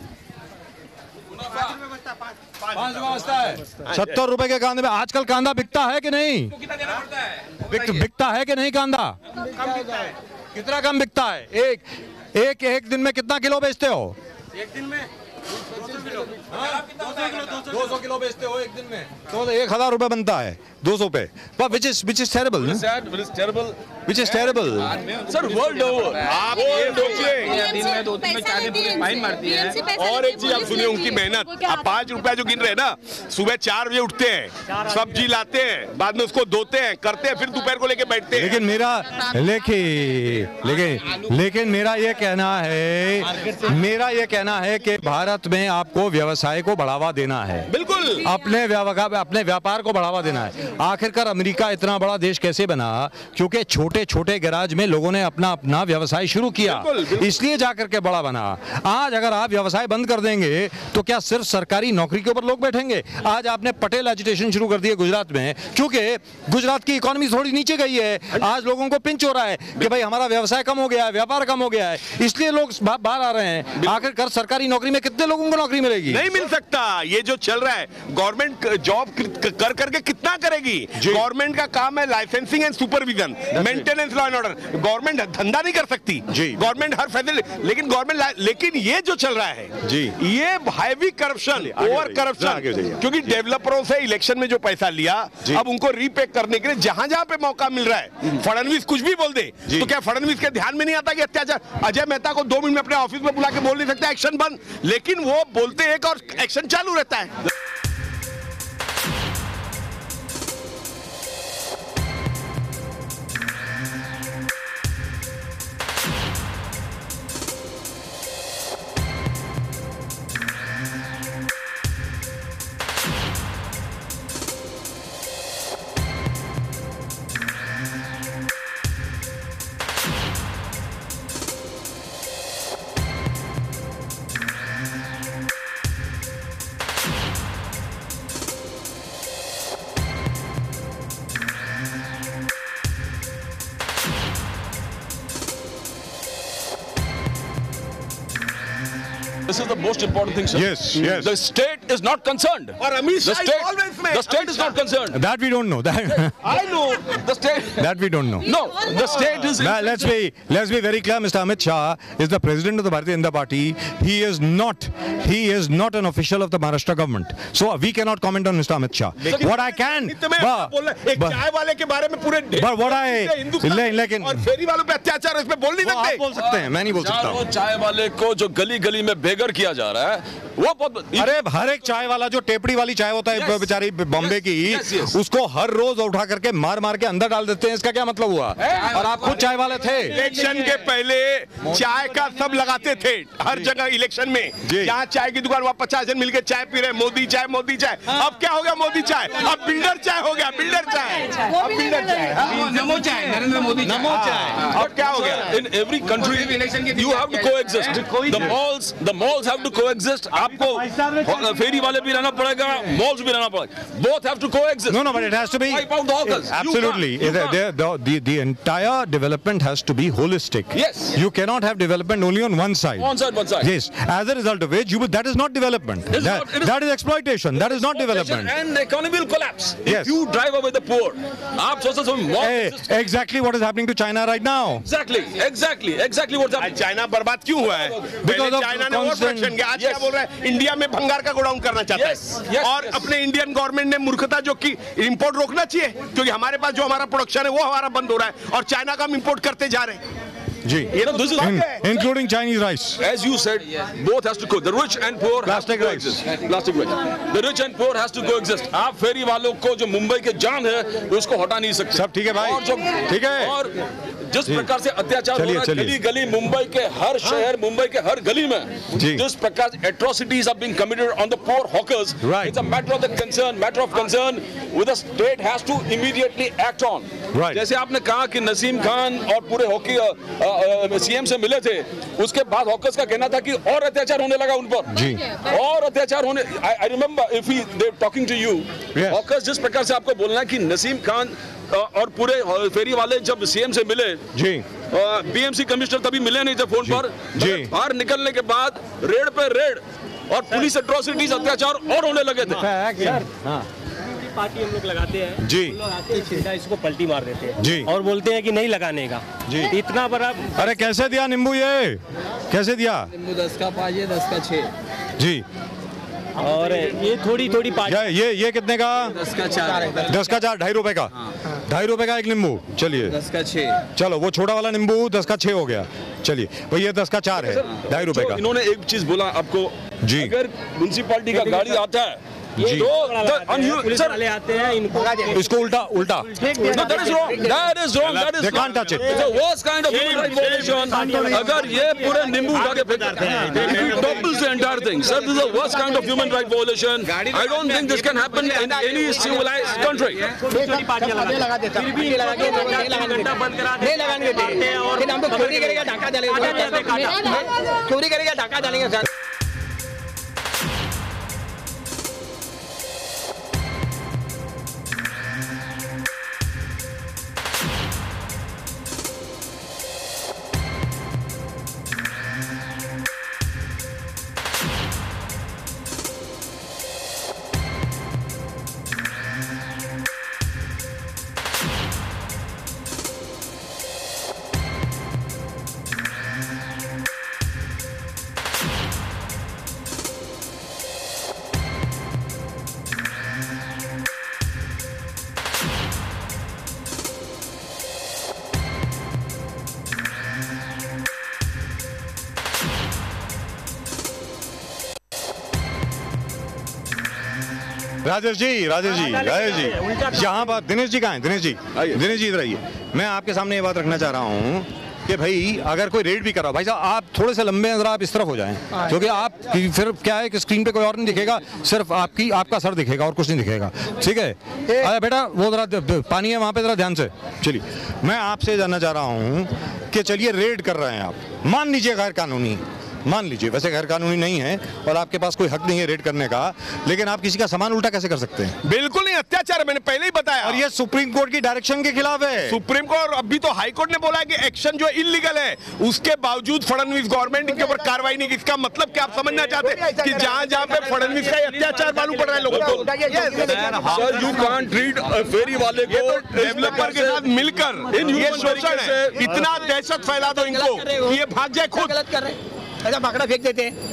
5 रुपया बचता है 70 रुपए के कांदे में। आजकल कांदा बिकता है कि नहीं? बिकता है कि नहीं कांदा? कितना कम बिकता है? एक दिन में कितना किलो बेचते हो? एक दिन में 200 किलो बेचते हो एक दिन में, तो 1000 रुपए बनता है 200 पे। which is terrible, which is terrible. Sir world over आप ये सोचिए, फाइन मारती है। और एक चीज आप सुनिए उनकी मेहनत। आप 5 रुपया जो गिन रहे हैं ना, सुबह 4 बजे उठते हैं, सब्जी लाते हैं, बाद में उसको धोते हैं, करते हैं, फिर दोपहर को लेके बैठते हैं। लेकिन मेरा ये कहना है कि भारत में आपको व्यवसाय को बढ़ावा देना है, बिल्कुल अपने व्यापार को बढ़ावा देना है। आखिरकार अमेरिका इतना बड़ा देश कैसे बना? क्योंकि छोटे छोटे गैराज में लोगों ने अपना व्यवसाय शुरू किया, इसलिए जाकर के बड़ा बना। आज अगर आप व्यवसाय बंद कर देंगे तो क्या सिर्फ सरकारी नौकरी के ऊपर लोग बैठेंगे? आज आपने पटेल एजिटेशन शुरू कर दिया गुजरात में, क्योंकि गुजरात की इकोनॉमी थोड़ी नीचे गई है। आज लोगों को पिंच हो रहा है कि भाई हमारा व्यवसाय कम हो गया है, व्यापार कम हो गया है, इसलिए लोग बाहर आ रहे हैं। आखिरकार सरकारी नौकरी में कितने लोगों को नौकरी मिलेगी? नहीं मिल सकता। ये जो चल रहा है, गवर्नमेंट जॉब कर करके कितना करेगी? गवर्नमेंट का काम है licensing and supervision, maintenance, law and order. Government धंधा नहीं कर सकती जी, गवर्नमेंट हर फैसिलिटी, लेकिन ये जो चल रहा है जी, ये हैवी करप्शन, ओवर करप्शन, क्योंकि डेवलपरों से इलेक्शन में जो पैसा लिया, अब उनको रीपे करने के लिए जहां जहां पे मौका मिल रहा है, फडणवीस कुछ भी बोल दे तो क्या फडणवीस के ध्यान में नहीं आता कि अत्याचार? अजय मेहता को 2 मिनट में अपने ऑफिस में बुला के बोल नहीं सकता एक्शन बंद, लेकिन वो बोलते एक और एक्शन चालू रहता है। This is the most important thing, sir. Yes. The state is not concerned. Or Amit Shah is always made. The state is not concerned. That we don't know. I know the state. That we don't know. No, the state is. Let's be very clear. Mr. Amit Shah is the president of the Bharatiya Janata Party. He is not an official of the Maharashtra government. So we cannot comment on Mr. Amit Shah. What I can. एक चाय वाले के बारे में पूरे लेकिन और फेरी वालों पे अत्याचार, इसमें बोल नहीं सकते। आप बोल सकते हैं, मैं नहीं बोल सकता। चाय वाले को जो गली गली में बेघर किया जा रहा है, वो बहुत अरे हर एक चाय वाला जो टेपड़ी वाली चाय होता है बेचारी बॉम्बे की, उसको हर रोज उठा करके मार मार के अंदर डाल देते हैं। इसका क्या मतलब हुआ? और आप खुद चाय वाले थे। इलेक्शन के पहले चाय का सब लगाते थे हर जगह इलेक्शन में। जहाँ चाय की दुकान वहाँ 50 जन मिलकर चाय पी रहे, मोदी चाय मोदी चाय। अब क्या हो गया? मोदी चाय अब बिल्डर चाय हो गया, बिल्डर चाय, अब बिल्डर चाय, नमो चाय, नरेंद्र मोदी नमो चाय। अब क्या हो गया? In every country you have to coexist. The malls have to coexist. आपको फेरी वाले भी रहना पड़ेगा, malls भी रहना पड़ेगा. Both have to coexist. No, but it has to be wipe out the hawkers. absolutely. The entire development has to be holistic. Yes. You cannot have development only on one side. One side. Yes. As a result of which, that is not development. That is exploitation. That is not development. And the economy will collapse. Yes. If you drive away the poor. आप सोचते हो exactly what is happening to China right now. Exactly what's happening. China बर्बाद क्यों हुआ है? Because of China ने और production किया। आज क्या बोल रहा है? इंडिया में भंगार का गोडाउन करना चाहता है। और अपने इंडियन गवर्नमेंट ने मूर्खता जो की इंपोर्ट रोकना चाहिए, क्योंकि हमारे पास जो हमारा प्रोडक्शन है वो हमारा बंद हो रहा है और चाइना का हम इंपोर्ट करते जा रहे हैं। जी, including Chinese rice. As you said, both has to coexist. The rich and poor Plastic have to coexist. Plastic rice. The rich and poor has to coexist. आप फेरी वालों को जो मुंबई के जान है उसको हटा नहीं सकते। सब ठीक है भाई, और जो ठीक है। और जिस प्रकार से अत्याचार हो रहा है गली गली मुंबई के हर शहर, मुंबई के हर गली में, जिस प्रकार atrocities are being committed on the poor hawkers, it's a matter of concern with the state has to immediately act on. जैसे आपने कहा कि नसीम खान और पूरे हॉकी सीएम से मिले थे, उसके बाद हॉकर्स का कहना था कि और अत्याचार होने लगा उन पर, और अत्याचार होने। I remember if they talking to you, hawkers जिस प्रकार से आपको बोलना है कि नसीम खान और पूरे फेरी वाले जब सीएम से मिले, बीएमसी कमिश्नर तभी मिले नहीं थे फोन पर, बाहर निकलने के बाद रेड पे रेड और पुलिस एट्रोसिटीज, अत्याचार और होने लगे थे। पार्टी हम लोग लगाते हैं जी, लोग आते हैं सीधा इसको पलटी मार देते हैं जी, और बोलते हैं कि नहीं लगाने का जी। इतना बड़ा अरे कैसे दिया नींबू? ये कैसे दिया? नींबू 10 का 5 है, 10 का 6 जी। और ये थोड़ी पार्टी ये कितने का? 10 का 4 है। 10 का 4, 2.5 रुपए का, 2.5 रुपए का एक नींबू। चलिए 10 का 6। चलो वो छोटा वाला नींबू 10 का 6 हो गया। चलिए भाई ये 10 का 4 है, 2.5 रुपए का। इन्होंने एक चीज बोला आपको जी, अगर म्युनिसिपैलिटी का गाड़ी आता है जी, पुलिस वाले आते हैं, इसको उल्टा No, that is wrong. They can't touch it. It's the worst kind of human rights violation. अगर ये पूरे नींबू उठा के फेंकते हैं, it topples the entire thing. Sir, this is the worst kind of human rights violation. I don't think this can happen in any civilized country. फिर भी घंटा बंद करा देते हैं और हम तो चोरी करेगा ढाका डालेंगे, चोरी करेगा ढाका डालेंगे सर। राजेश जी यहाँ पर दिनेश जी कहाँ हैं? दिनेश जी इधर आइए। मैं आपके सामने ये बात रखना चाह रहा हूँ कि भाई अगर कोई रेड भी कर रहा हो, भाई साहब आप थोड़े से लंबे हैं, जरा आप इस तरफ हो जाएं, क्योंकि आप फिर क्या है कि स्क्रीन पे कोई और नहीं दिखेगा, सिर्फ आपका सर दिखेगा और कुछ नहीं दिखेगा, ठीक है? अरे बेटा वो जरा पानी है वहाँ पे, जरा ध्यान से। चलिए मैं आपसे जानना चाह रहा हूँ कि चलिए रेड कर रहे हैं आप, मान लीजिए गैर कानूनी, मान लीजिए वैसे गैर कानूनी नहीं है और आपके पास कोई हक नहीं है रेड करने का, लेकिन आप किसी का सामान उल्टा कैसे कर सकते हैं? बिल्कुल नहीं, अत्याचार है, मैंने पहले ही बताया। और ये सुप्रीम कोर्ट की डायरेक्शन के खिलाफ है। सुप्रीम कोर्ट अभी तो हाई कोर्ट ने बोला है कि एक्शन जो इलीगल है, उसके बावजूद फडणवीस गवर्नमेंट के ऊपर कार्रवाई नहीं की। इसका मतलब क्या आप समझना चाहते हैं कि जहां पे फडणवीस का अत्याचार मालूम पड़ रहा है लोगों को? सर यू कांट ट्रीट फेरी वाले को डेवलपर के साथ मिलकर ये शोषण है, इतना दहशत फैला दो इनको कि ये भाग जाए खुद। ऐसा भागड़ा फेंक देते हैं।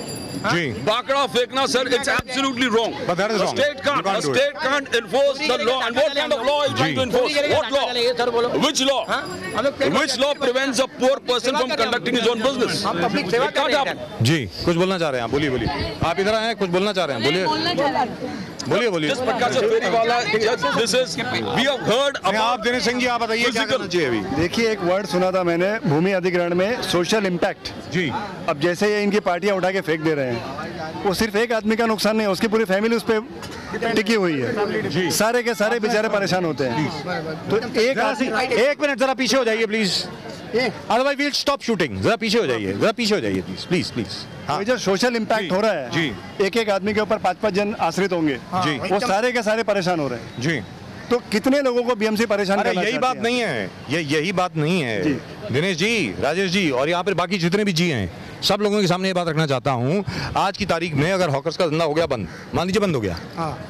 जी। बाकड़ा फेंकना sir, it's absolutely wrong. But that is The wrong. state can't. You can't The do it. state can't enforce the law. And what kind of law is trying to enforce? What law? Which law? Which law prevents a poor person from conducting his own business? It can't happen. जी, कुछ बोलना चाह रहे हैं आप, बोलिए बोलिए। आप इधर आए हैं, कुछ बोलना चाह रहे हैं, बोलिए बोलिए बोलिए। जिस प्रकार से फेरी वाला, this is we have heard about। आप दिनेश सिंह जी, आप बताइए क्या करना चाहिए अभी? देखिए, एक वर्ड सुना था मैंने भूमि अधिग्रहण में, सोशल इम्पैक्ट। जी। अब जैसे ये इनकी पार्टियां उठा के फेंक दे रहे हैं, वो सिर्फ एक आदमी का नुकसान नहीं है, उसकी पूरी फैमिली उस पर टिकी हुई है। सारे के सारे बेचारे परेशान होते हैं। तो एक मिनट जरा पीछे हो जाइए please, otherwise we'll stop shooting. जरा पीछे हो जाइए, जरा पीछे हो जाइए प्लीज प्लीज प्लीज। हाँ, जो सोशल इम्पैक्ट हो रहा है जी, एक आदमी के ऊपर 5-5 जन आश्रित होंगे जी, वो सारे के सारे परेशान हो रहे हैं जी। तो कितने लोगों को बीएमसी परेशान करना यही बात नहीं है, यही बात नहीं है दिनेश जी, राजेश जी, और यहाँ पर बाकी जितने भी जी हैं, सब लोगों के सामने ये बात रखना चाहता हूँ। आज की तारीख में अगर हॉकर्स का धंधा हो गया बंद, मान लीजिए बंद हो गया,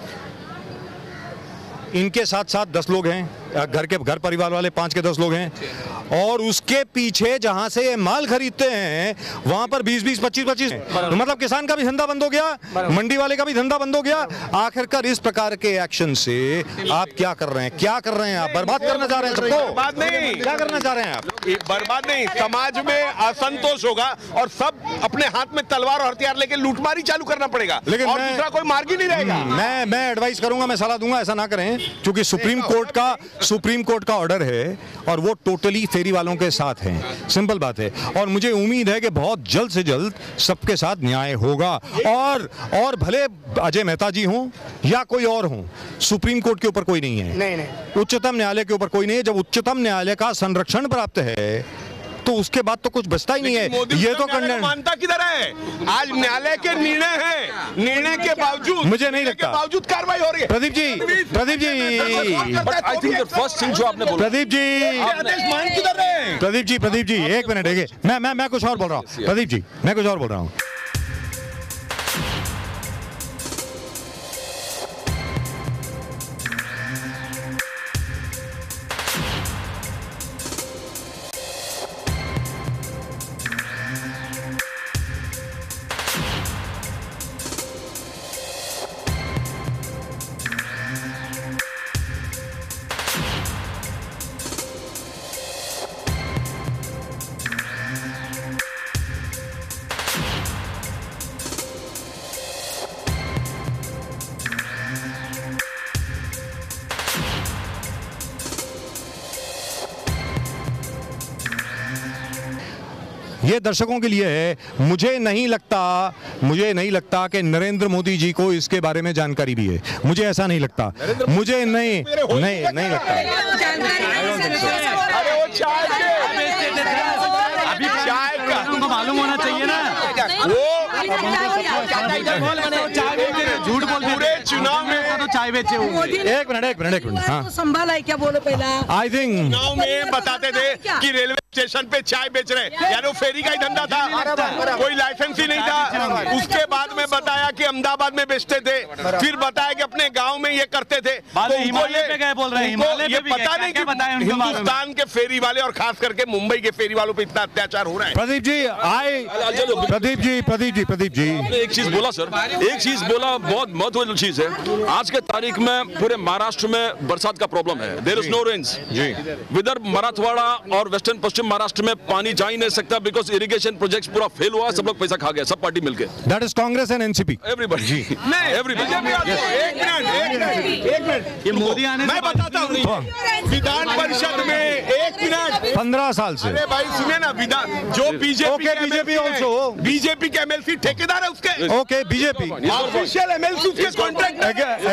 इनके साथ साथ 10 लोग हैं, घर परिवार वाले 5 के 10 लोग हैं, और उसके पीछे जहां से ये माल खरीदते हैं वहां पर 20-20, 25-25, तो मतलब किसान का भी धंधा बंद हो गया, मंडी वाले का भी धंधा बंद हो गया। आखिरकार इस प्रकार के एक्शन से आप क्या कर रहे हैं? क्या कर रहे हैं आप? बर्बाद करना चाह रहे हैं सबको? बर्बाद नहीं, क्या करना चाह रहे हैं आप? बर्बाद नहीं, समाज में असंतोष होगा और सब अपने हाथ में तलवार और हथियार लेके लूटमारी चालू करना पड़ेगा, लेकिन और दूसरा कोई मार्ग ही नहीं रहेगा। मैं एडवाइस करूंगा, मैं सलाह दूंगा ऐसा ना करें, क्योंकि सुप्रीम कोर्ट का ऑर्डर है और वो टोटली फेरी वालों के साथ है, सिंपल बात है। और मुझे उम्मीद है कि बहुत जल्द से जल्द सबके साथ न्याय होगा, और भले अजय मेहता जी हों या कोई और हो, सुप्रीम कोर्ट के ऊपर कोई नहीं है, नहीं। उच्चतम न्यायालय के ऊपर कोई नहीं है। जब उच्चतम न्यायालय का संरक्षण प्राप्त है तो उसके बाद तो कुछ बचता ही नहीं है। ये तो मानता किधर है? आज न्यायालय के निर्णय है, निर्णय के बावजूद, मुझे नहीं लगता, बावजूद कार्रवाई हो रही है। Pradeep ji, I think the first thing जो आपने बोला, प्रदीप जी, एक मिनट, मैं कुछ और बोल रहा हूँ। प्रदीप जी, मैं कुछ और बोल रहा हूँ। ये दर्शकों के लिए है। मुझे नहीं लगता कि नरेंद्र मोदी जी को इसके बारे में जानकारी भी है, मुझे ऐसा नहीं लगता, मुझे नहीं लगता। अरे वो चाय का तुमको मालूम होना चाहिए ना, वो झूठ बोल पूरे चुनाव में तो चाय बेचे होंगे। एक मिनट, हाँ, संभाला है क्या, बोलो पहला। आई थिंक चुनाव में बताते थे कि रेलवे स्टेशन पे चाय बेच रहे, यानी वो फेरी का ही धंधा था, कोई लाइसेंस ही नहीं था। उसके बाद में बताया कि अहमदाबाद में बेचते थे, फिर बताया कि अपने गांव में ये करते थे। तो हिमालय पे गए बोल रहे हैं, ये पता नहीं कि हिंदुस्तान के फेरी वाले और खास करके मुंबई के फेरी वालों पे इतना अत्याचार हो रहा है। प्रदीप जी, एक चीज बोला सर, एक चीज बोला, बहुत महत्वपूर्ण चीज है। आज के तारीख में पूरे महाराष्ट्र में बरसात का प्रॉब्लम है, देयर इज नो रेन्स जी। विदर्भ, मराठवाड़ा और वेस्टर्न पश्चिम महाराष्ट्र में पानी जा ही नहीं सकता, बिकॉज इरिगेशन प्रोजेक्ट पूरा फेल हुआ, सब लोग पैसा खा गए, सब पार्टी मिलके। That is Congress and NCP, everybody जी, एवरीबॉडी। एक मिनट, ये मोदी आने मैं बताता हूँ, विधान परिषद में 1 मिनट 15 साल से। अरे भाई सुनिए ना, विधान जो बीजेपी के एमएलसी ठेकेदार है उसके, ओके, बीजेपी ऑफिशियल एमएलसी उसके contract.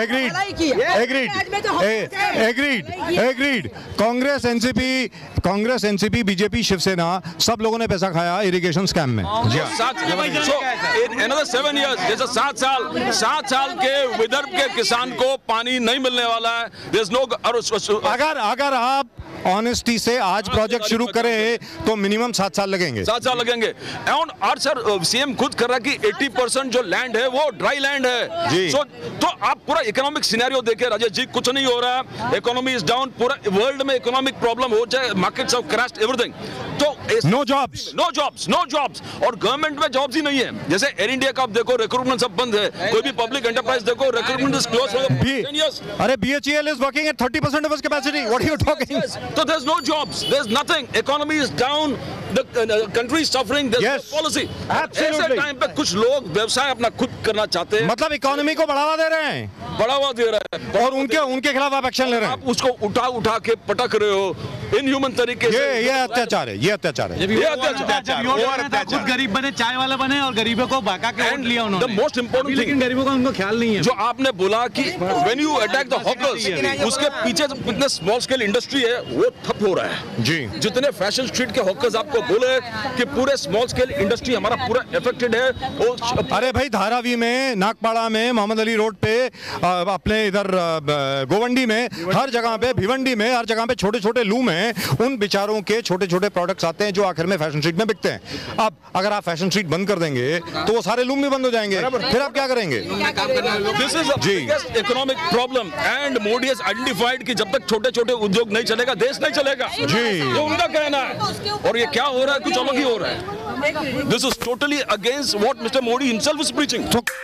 Agreed. Congress NCP BJP Shiv Sena सब लोगों ने पैसा खाया इरिगेशन स्कैम में। another 7 years, जैसे 7 साल के विदर्भ के किसान को पानी नहीं मिलने वाला है। There's no, अगर आप ऑनेस्टी से आज प्रोजेक्ट शुरू करें तो मिनिमम 7 साल लगेंगे। 7 साल लगेंगे। और सर सीएम खुद कर रहा है कि 80% जो लैंड है वो ड्राई लैंड है जी। तो आप पूरा इकोनॉमिक सिनेरियो देखे राजेश जी, कुछ नहीं हो रहा है, इकोनॉमी इज डाउन, पूरा वर्ल्ड में इकोनॉमिक प्रॉब्लम हो जाए, मार्केट्स हैव क्रैश्ड एवरीथिंग। तो no jobs, no jobs, no jobs. और गवर्नमेंट में जॉब्स ही नहीं है। जैसे एयर इंडिया का आप देखो, रिक्रूटमेंट सब बंद है। कोई भी पब्लिक एंटरप्राइज देखो, recruitment is close for 10 years। अरे BHEL is working at 30% of its capacity. What are you talking? So there's no jobs, there's nothing. Economy is down, the country is suffering. There's no policy. Absolutely. ऐसे time पे कुछ लोग व्यवसाय अपना खुद करना चाहते हैं, मतलब इकोनॉमी को बढ़ावा दे रहे हैं, बढ़ावा दे रहे हैं, और उनके खिलाफ आप एक्शन ले रहे हैं। आप उसको उठा के पटक रहे हो इनह्यूमन तरीके से। ये अत्याचार है, ये अत्याचार है। खुद गरीब बने, चाय वाला बने और गरीबों को भगा के वोट लिया उन्होंने। द मोस्ट इंपोर्टेंट थिंग, लेकिन गरीबों का उनको ख्याल नहीं है। जो आपने बोला कि when you attack the hawkers, उसके पीछे जितने स्मॉल स्केल इंडस्ट्री है वो ठप हो रहा है जी। जितने फैशन स्ट्रीट के हॉकर्स आपको बोले कि पूरे स्मॉल स्केल इंडस्ट्री हमारा पूरा इफेक्टेड है। अरे भाई, धारावी में, नागपाड़ा में, मोहम्मद अली रोड पे, अपने इधर गोवंडी में, हर जगह पे, भिवंडी में, हर जगह पे छोटे छोटे लूम हैं। उन बेचारों के छोटे छोटे प्रोडक्ट्स आते हैं जो आखिर में फैशन स्ट्रीट में बिकते हैं। अब अगर आप फैशन स्ट्रीट बंद कर देंगे तो वो सारे लूम भी बंद हो जाएंगे, फिर आप क्या करेंगे? This is the biggest economic problem and Modi has identified कि जब तक छोटे छोटे उद्योग नहीं चलेगा, देश नहीं चलेगा जी। ये उनका कहना है। और ये क्या हो रहा है? कुछ अलग ही हो रहा है। This is totally against what mister Modi himself is preaching.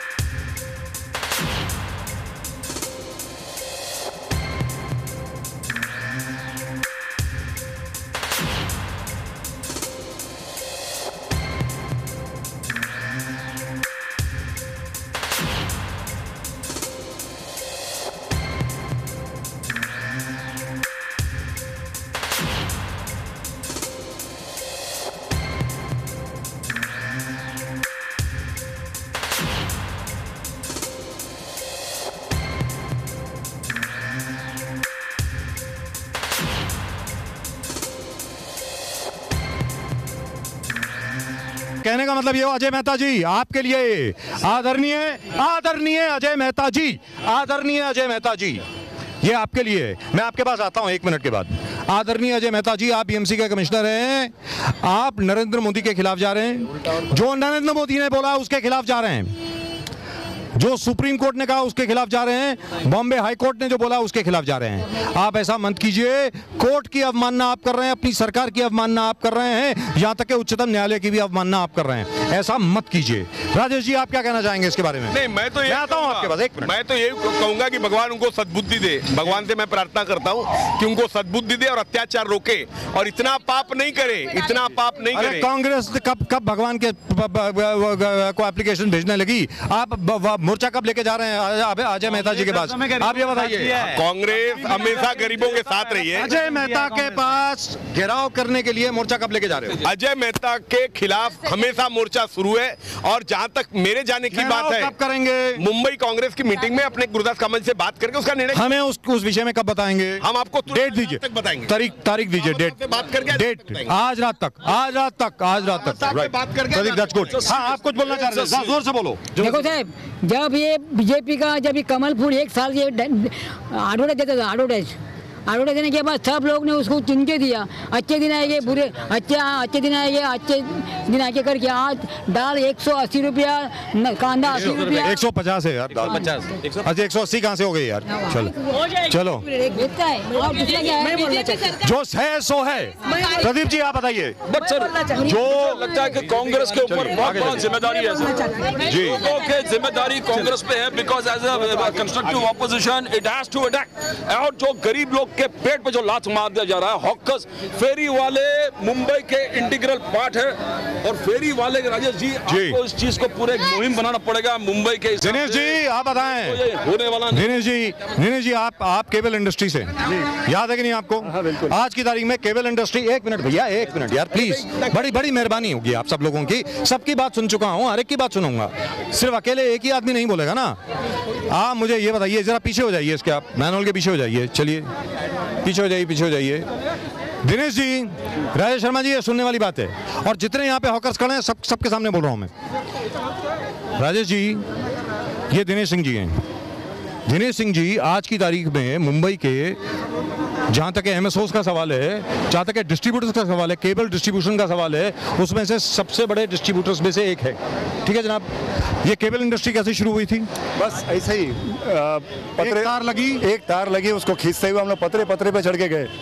कहने का मतलब ये, अजय मेहता जी, आपके लिए आदरणीय आदरणीय अजय मेहता जी, आदरणीय अजय मेहता जी, ये आपके लिए। मैं आपके पास आता हूं 1 मिनट के बाद। आदरणीय अजय मेहता जी, आप BMC के कमिश्नर हैं, आप नरेंद्र मोदी के खिलाफ जा रहे हैं। जो नरेंद्र मोदी ने बोला उसके खिलाफ जा रहे हैं, जो सुप्रीम कोर्ट ने कहा उसके खिलाफ जा रहे हैं, बॉम्बे हाई कोर्ट ने जो बोला उसके खिलाफ जा रहे हैं। आप ऐसा मत कीजिए। कोर्ट की अवमानना आप कर रहे हैं, अपनी सरकार की अवमानना आप कर रहे हैं, यहाँ तक कि उच्चतम न्यायालय की भी अवमानना आप कर रहे हैं। ऐसा मत कीजिए। राजेश जी, आप क्या कहना चाहेंगे इसके बारे में? नहीं, मैं तो ये आता हूँ आपके पास 1 मिनट। मैं तो ये कहूंगा कि भगवान उनको सद्बुद्धि दे। भगवान से मैं प्रार्थना करता हूँ कि उनको सद्बुद्धि दे और अत्याचार रोके और इतना पाप नहीं करे, इतना पाप नहीं करे। कांग्रेस कब भगवान के को एप्लीकेशन भेजने लगी? आप मोर्चा कब लेके जा रहे हैं अजय मेहता जी के पास? आप ये बताइए। कांग्रेस हमेशा गरीबों के साथ रही है। अजय मेहता के पास घेराव करने के लिए मोर्चा कब लेके जा रहे हो? अजय मेहता के खिलाफ हमेशा मोर्चा शुरू है और जहां तक मेरे जाने की बात है, कब करेंगे? मुंबई कांग्रेस की मीटिंग में अपने गुरुदास कामत से बात करके उसका निर्णय हमें उस विषय में कब बताएंगे? हम आपको डेट दीजिए, बताएंगे। तारीख दीजिए, डेट बात करके डेट आज रात तक बात करके प्रदीप राजकोट। हाँ, आप कुछ बोलना चाह रहे हैं, जोर से बोलो। देखो साहब, जब ये बीजेपी का जब ये कमल फूल 1 साल ये एडवर्टाइज देता था, एडवर्टाइज देने के बाद सब लोग ने उसको चिन्ह के दिया। अच्छे दिन आएंगे, बुरे अच्छे दिन आएंगे, अच्छे दिन आके करके आज दाल 180 रुपया, कांदा 80 रुपया, 150 है यार दाल। 50 अच्छा 180 कहाँ से हो गई यार? चलो जो है सो है। प्रदीप जी, आप बताइए। बट सर, जो लगता है कि कांग्रेस के ऊपर बहुत बड़ा जिम्मेदारी है सर जी। लोगों की जिम्मेदारी कांग्रेस पे है, because as a constructive opposition it has to attack. और जो गरीब लोग के पेट पे जो लात मार दिया जा रहा है, हॉकर्स, फेरी वाले मुंबई के इंटीग्रल पार्ट है। और फेरी वाले राजेश जी, आपको इस चीज को पूरे मुहिम बनाना पड़ेगा मुंबई के। दिनेश जी, आप बताएं। तो ये होने वाला दिनेश जी, आप केबल इंडस्ट्री से, याद है कि नहीं आपको? आज की तारीख में केबल इंडस्ट्री, 1 मिनट भैया, 1 मिनट यार प्लीज, बड़ी मेहरबानी होगी आप सब लोगों की। सबकी बात सुन चुका हूँ, हर एक की बात सुनूंगा, सिर्फ अकेले एक ही आदमी नहीं बोलेगा ना। आप मुझे ये बताइए, जरा पीछे हो जाइए, इसके आप मैनुअल के पीछे हो जाइए, चलिए पीछे हो जाइए। दिनेश जी, राजेश शर्मा जी, ये सुनने वाली बात है। और जितने यहाँ पे हॉकर्स खड़े हैं सबके सामने बोल रहा हूँ मैं। राजेश जी, ये दिनेश सिंह जी हैं। दिनेश सिंह जी आज की तारीख में मुंबई के, जहाँ तक MSOs का सवाल है, जहाँ तक डिस्ट्रीब्यूटर्स का सवाल है, केबल डिस्ट्रीब्यूशन का सवाल है, उसमें से सबसे बड़े डिस्ट्रीब्यूटर्स में से एक है। ठीक है जनाब, ये केबल इंडस्ट्री कैसे शुरू हुई थी? बस ऐसे ही एक तार लगी, उसको खींचते हुए हम लोग पतरे पे चढ़ के गए।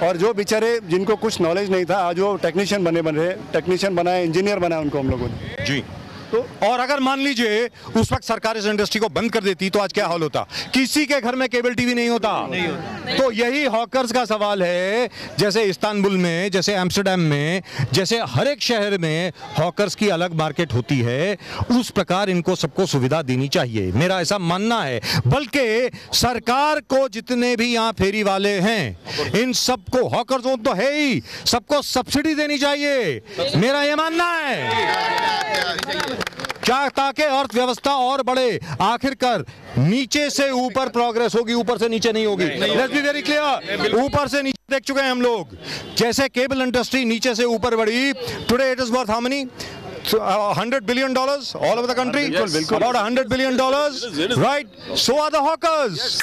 और जो बेचारे जिनको कुछ नॉलेज नहीं था आज वो टेक्नीशियन बनाए, इंजीनियर बनाए उनको हम लोगों ने जी। तो और अगर मान लीजिए उस वक्त सरकार इस इंडस्ट्री को बंद कर देती तो आज क्या हाल होता? किसी के घर में केबल टीवी नहीं होता। तो यही हॉकर्स का सवाल है। जैसे इस्तांबुल में, जैसे एम्स्टर्डम में, जैसे हर एक शहर में हॉकर्स की अलग मार्केट होती है, उस प्रकार इनको सबको सुविधा देनी चाहिए, मेरा ऐसा मानना है। बल्कि सरकार को जितने भी यहाँ फेरी वाले हैं इन सबको, हॉकर्स तो है ही, सबको सब्सिडी देनी चाहिए, मेरा ये मानना है। क्या? ताकि अर्थव्यवस्था और बढ़े, आखिरकार नीचे से ऊपर प्रोग्रेस होगी, ऊपर से नीचे नहीं होगी। लेट्स बी वेरी क्लियर, ऊपर से नीचे देख चुके हैं हम लोग। जैसे केबल इंडस्ट्री नीचे से ऊपर बढ़ी, today it is worth how many? $100 billion all over the country. Yes. About $100 billion, right? So are the hawkers. Yes.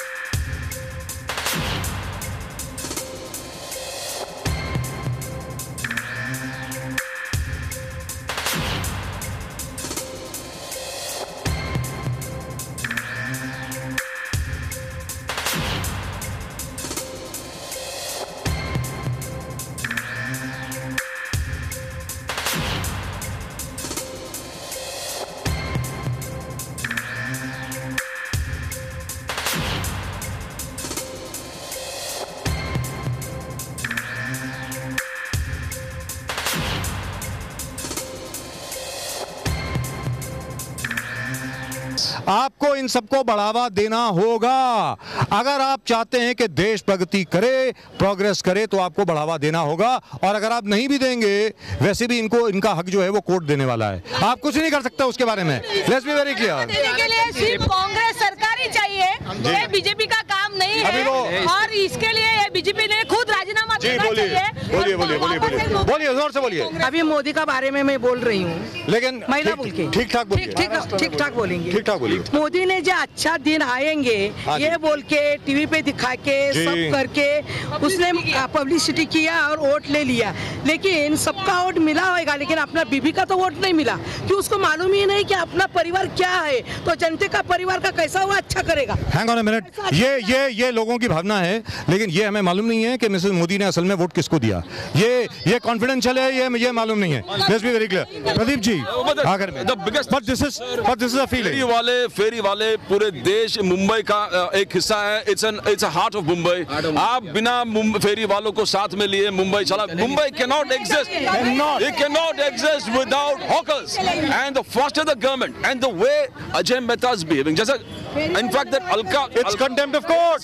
आपको इन सबको बढ़ावा देना होगा। अगर आप चाहते हैं कि देश प्रगति करे, प्रोग्रेस करे, तो आपको बढ़ावा देना होगा। और अगर आप नहीं भी देंगे, वैसे भी इनको इनका हक जो है वो कोर्ट देने वाला है, आप कुछ नहीं कर सकते उसके बारे में। Let's be very clear. के लिए सिर्फ कांग्रेस सरकार ही चाहिए, ये बीजेपी का काम नहीं है। और इसके लिए बीजेपी ने खुद राजीनामा देना चाहिए। बोलिए जोर से बोलिए। अभी मोदी का बारे में मैं बोल रही हूँ, लेकिन महिला बोल के ठीक ठाक बोलिए, ठीक ठाक बोलेंगे। ठीक ठाक बोलिए। मोदी ने जो अच्छा दिन आएंगे ये बोल के टीवी पे दिखा के सब करके उसने पब्लिसिटी किया और वोट ले लिया, लेकिन सबका वोट मिला होगा, लेकिन अपना बीबी का तो वोट नहीं मिला, कि उसको मालूम ही नहीं कि अपना परिवार क्या है, तो जनता का परिवार का कैसा हुआ अच्छा करेगा। हैंग ऑन अ मिनट, ये लोगों की भावना है, लेकिन ये हमें मालूम नहीं है कि मिसेस मोदी ने असल में वोट किसको दिया। ये कॉन्फिडेंशियल है, ये मालूम नहीं है। Let's be very clear. Pradeep ji आखिर में, but this is a feeling. फेरी वाले पूरे देश, मुंबई का एक हिस्सा है, it's a heart of Mumbai. आप बिना फेरी वालों को साथ में लिए मुंबई चला, Mumbai cannot exist, it cannot exist without hawkers, and the faster the government and the way Ajay Mehta is behaving, जैसा in fact that Alka, it's contempt of court,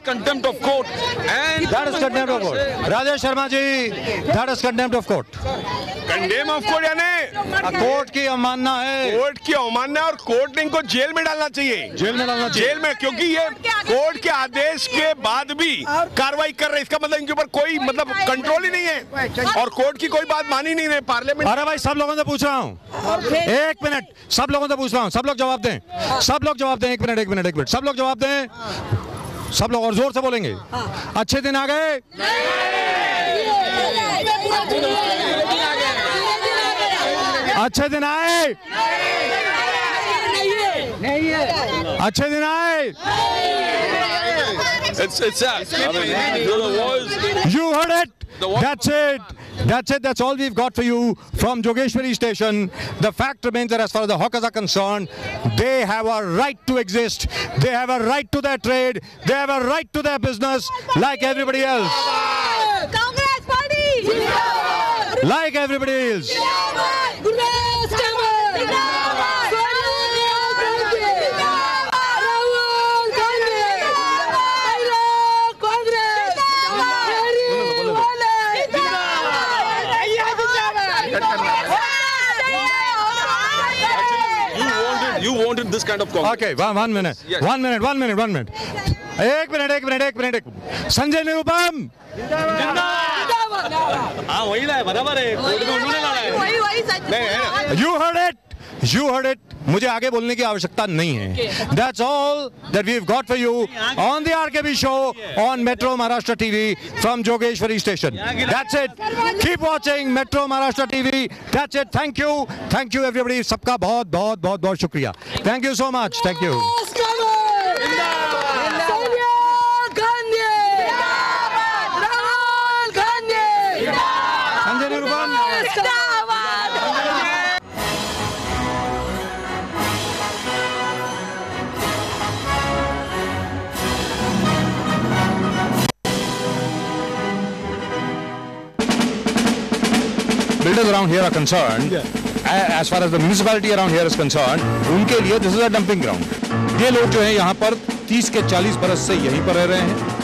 and that is contempt of court. Rajesh Sharma ji, that is contempt of court. Condemn of court यानी court की अवमानना है, court की अवमानना, और court ने इनको जेल में डालना चाहिए, जेल में, क्योंकि ये कोर्ट के आदेश के बाद भी कार्रवाई कर रहे, इसका मतलब इनके ऊपर कोई मतलब कंट्रोल ही नहीं है, और कोर्ट की कोई बात मानी नहीं रहे पार्लियामेंट। अरे भाई सब लोगों से पूछ रहा हूँ, एक मिनट, सब लोगों से पूछ रहा हूँ, सब लोग जवाब दें, सब लोग जवाब दें, एक मिनट, सब लोग जवाब दें, सब लोग, और जोर से बोलेंगे। अच्छे दिन आ गए, अच्छे दिन आए, अच्छे दिन आए। It's sad. I mean, you heard it. That's all we've got for you from Jogeshwari Station. The fact remains that as far as the hawkers are concerned, they have a right to exist. They have a right to their trade. They have a right to their business like everybody else. Congress Party! Like everybody else. You wanted this kind of Congress. Okay, one minute. Yes. One minute. एक minute. Sanjay Nirupam. हाँ वही है, बराबर है, court में उन्होंने लड़ा है। You heard it. मुझे आगे बोलने की आवश्यकता नहीं है। That's all that we've got for you on the RKB show on Metro Maharashtra TV from Jogeshwari Station. That's it. Keep watching Metro Maharashtra TV. That's it. Thank you everybody. सबका बहुत शुक्रिया. Thank you so much. Thank you. Sonia Gandhi! Rahul Gandhi! Builders around here are concerned, as far as the municipality around here is concerned, उनके लिए this is a dumping ground. ये लोग जो है यहाँ पर 30 के 40 बरस से यहीं पर रह रहे हैं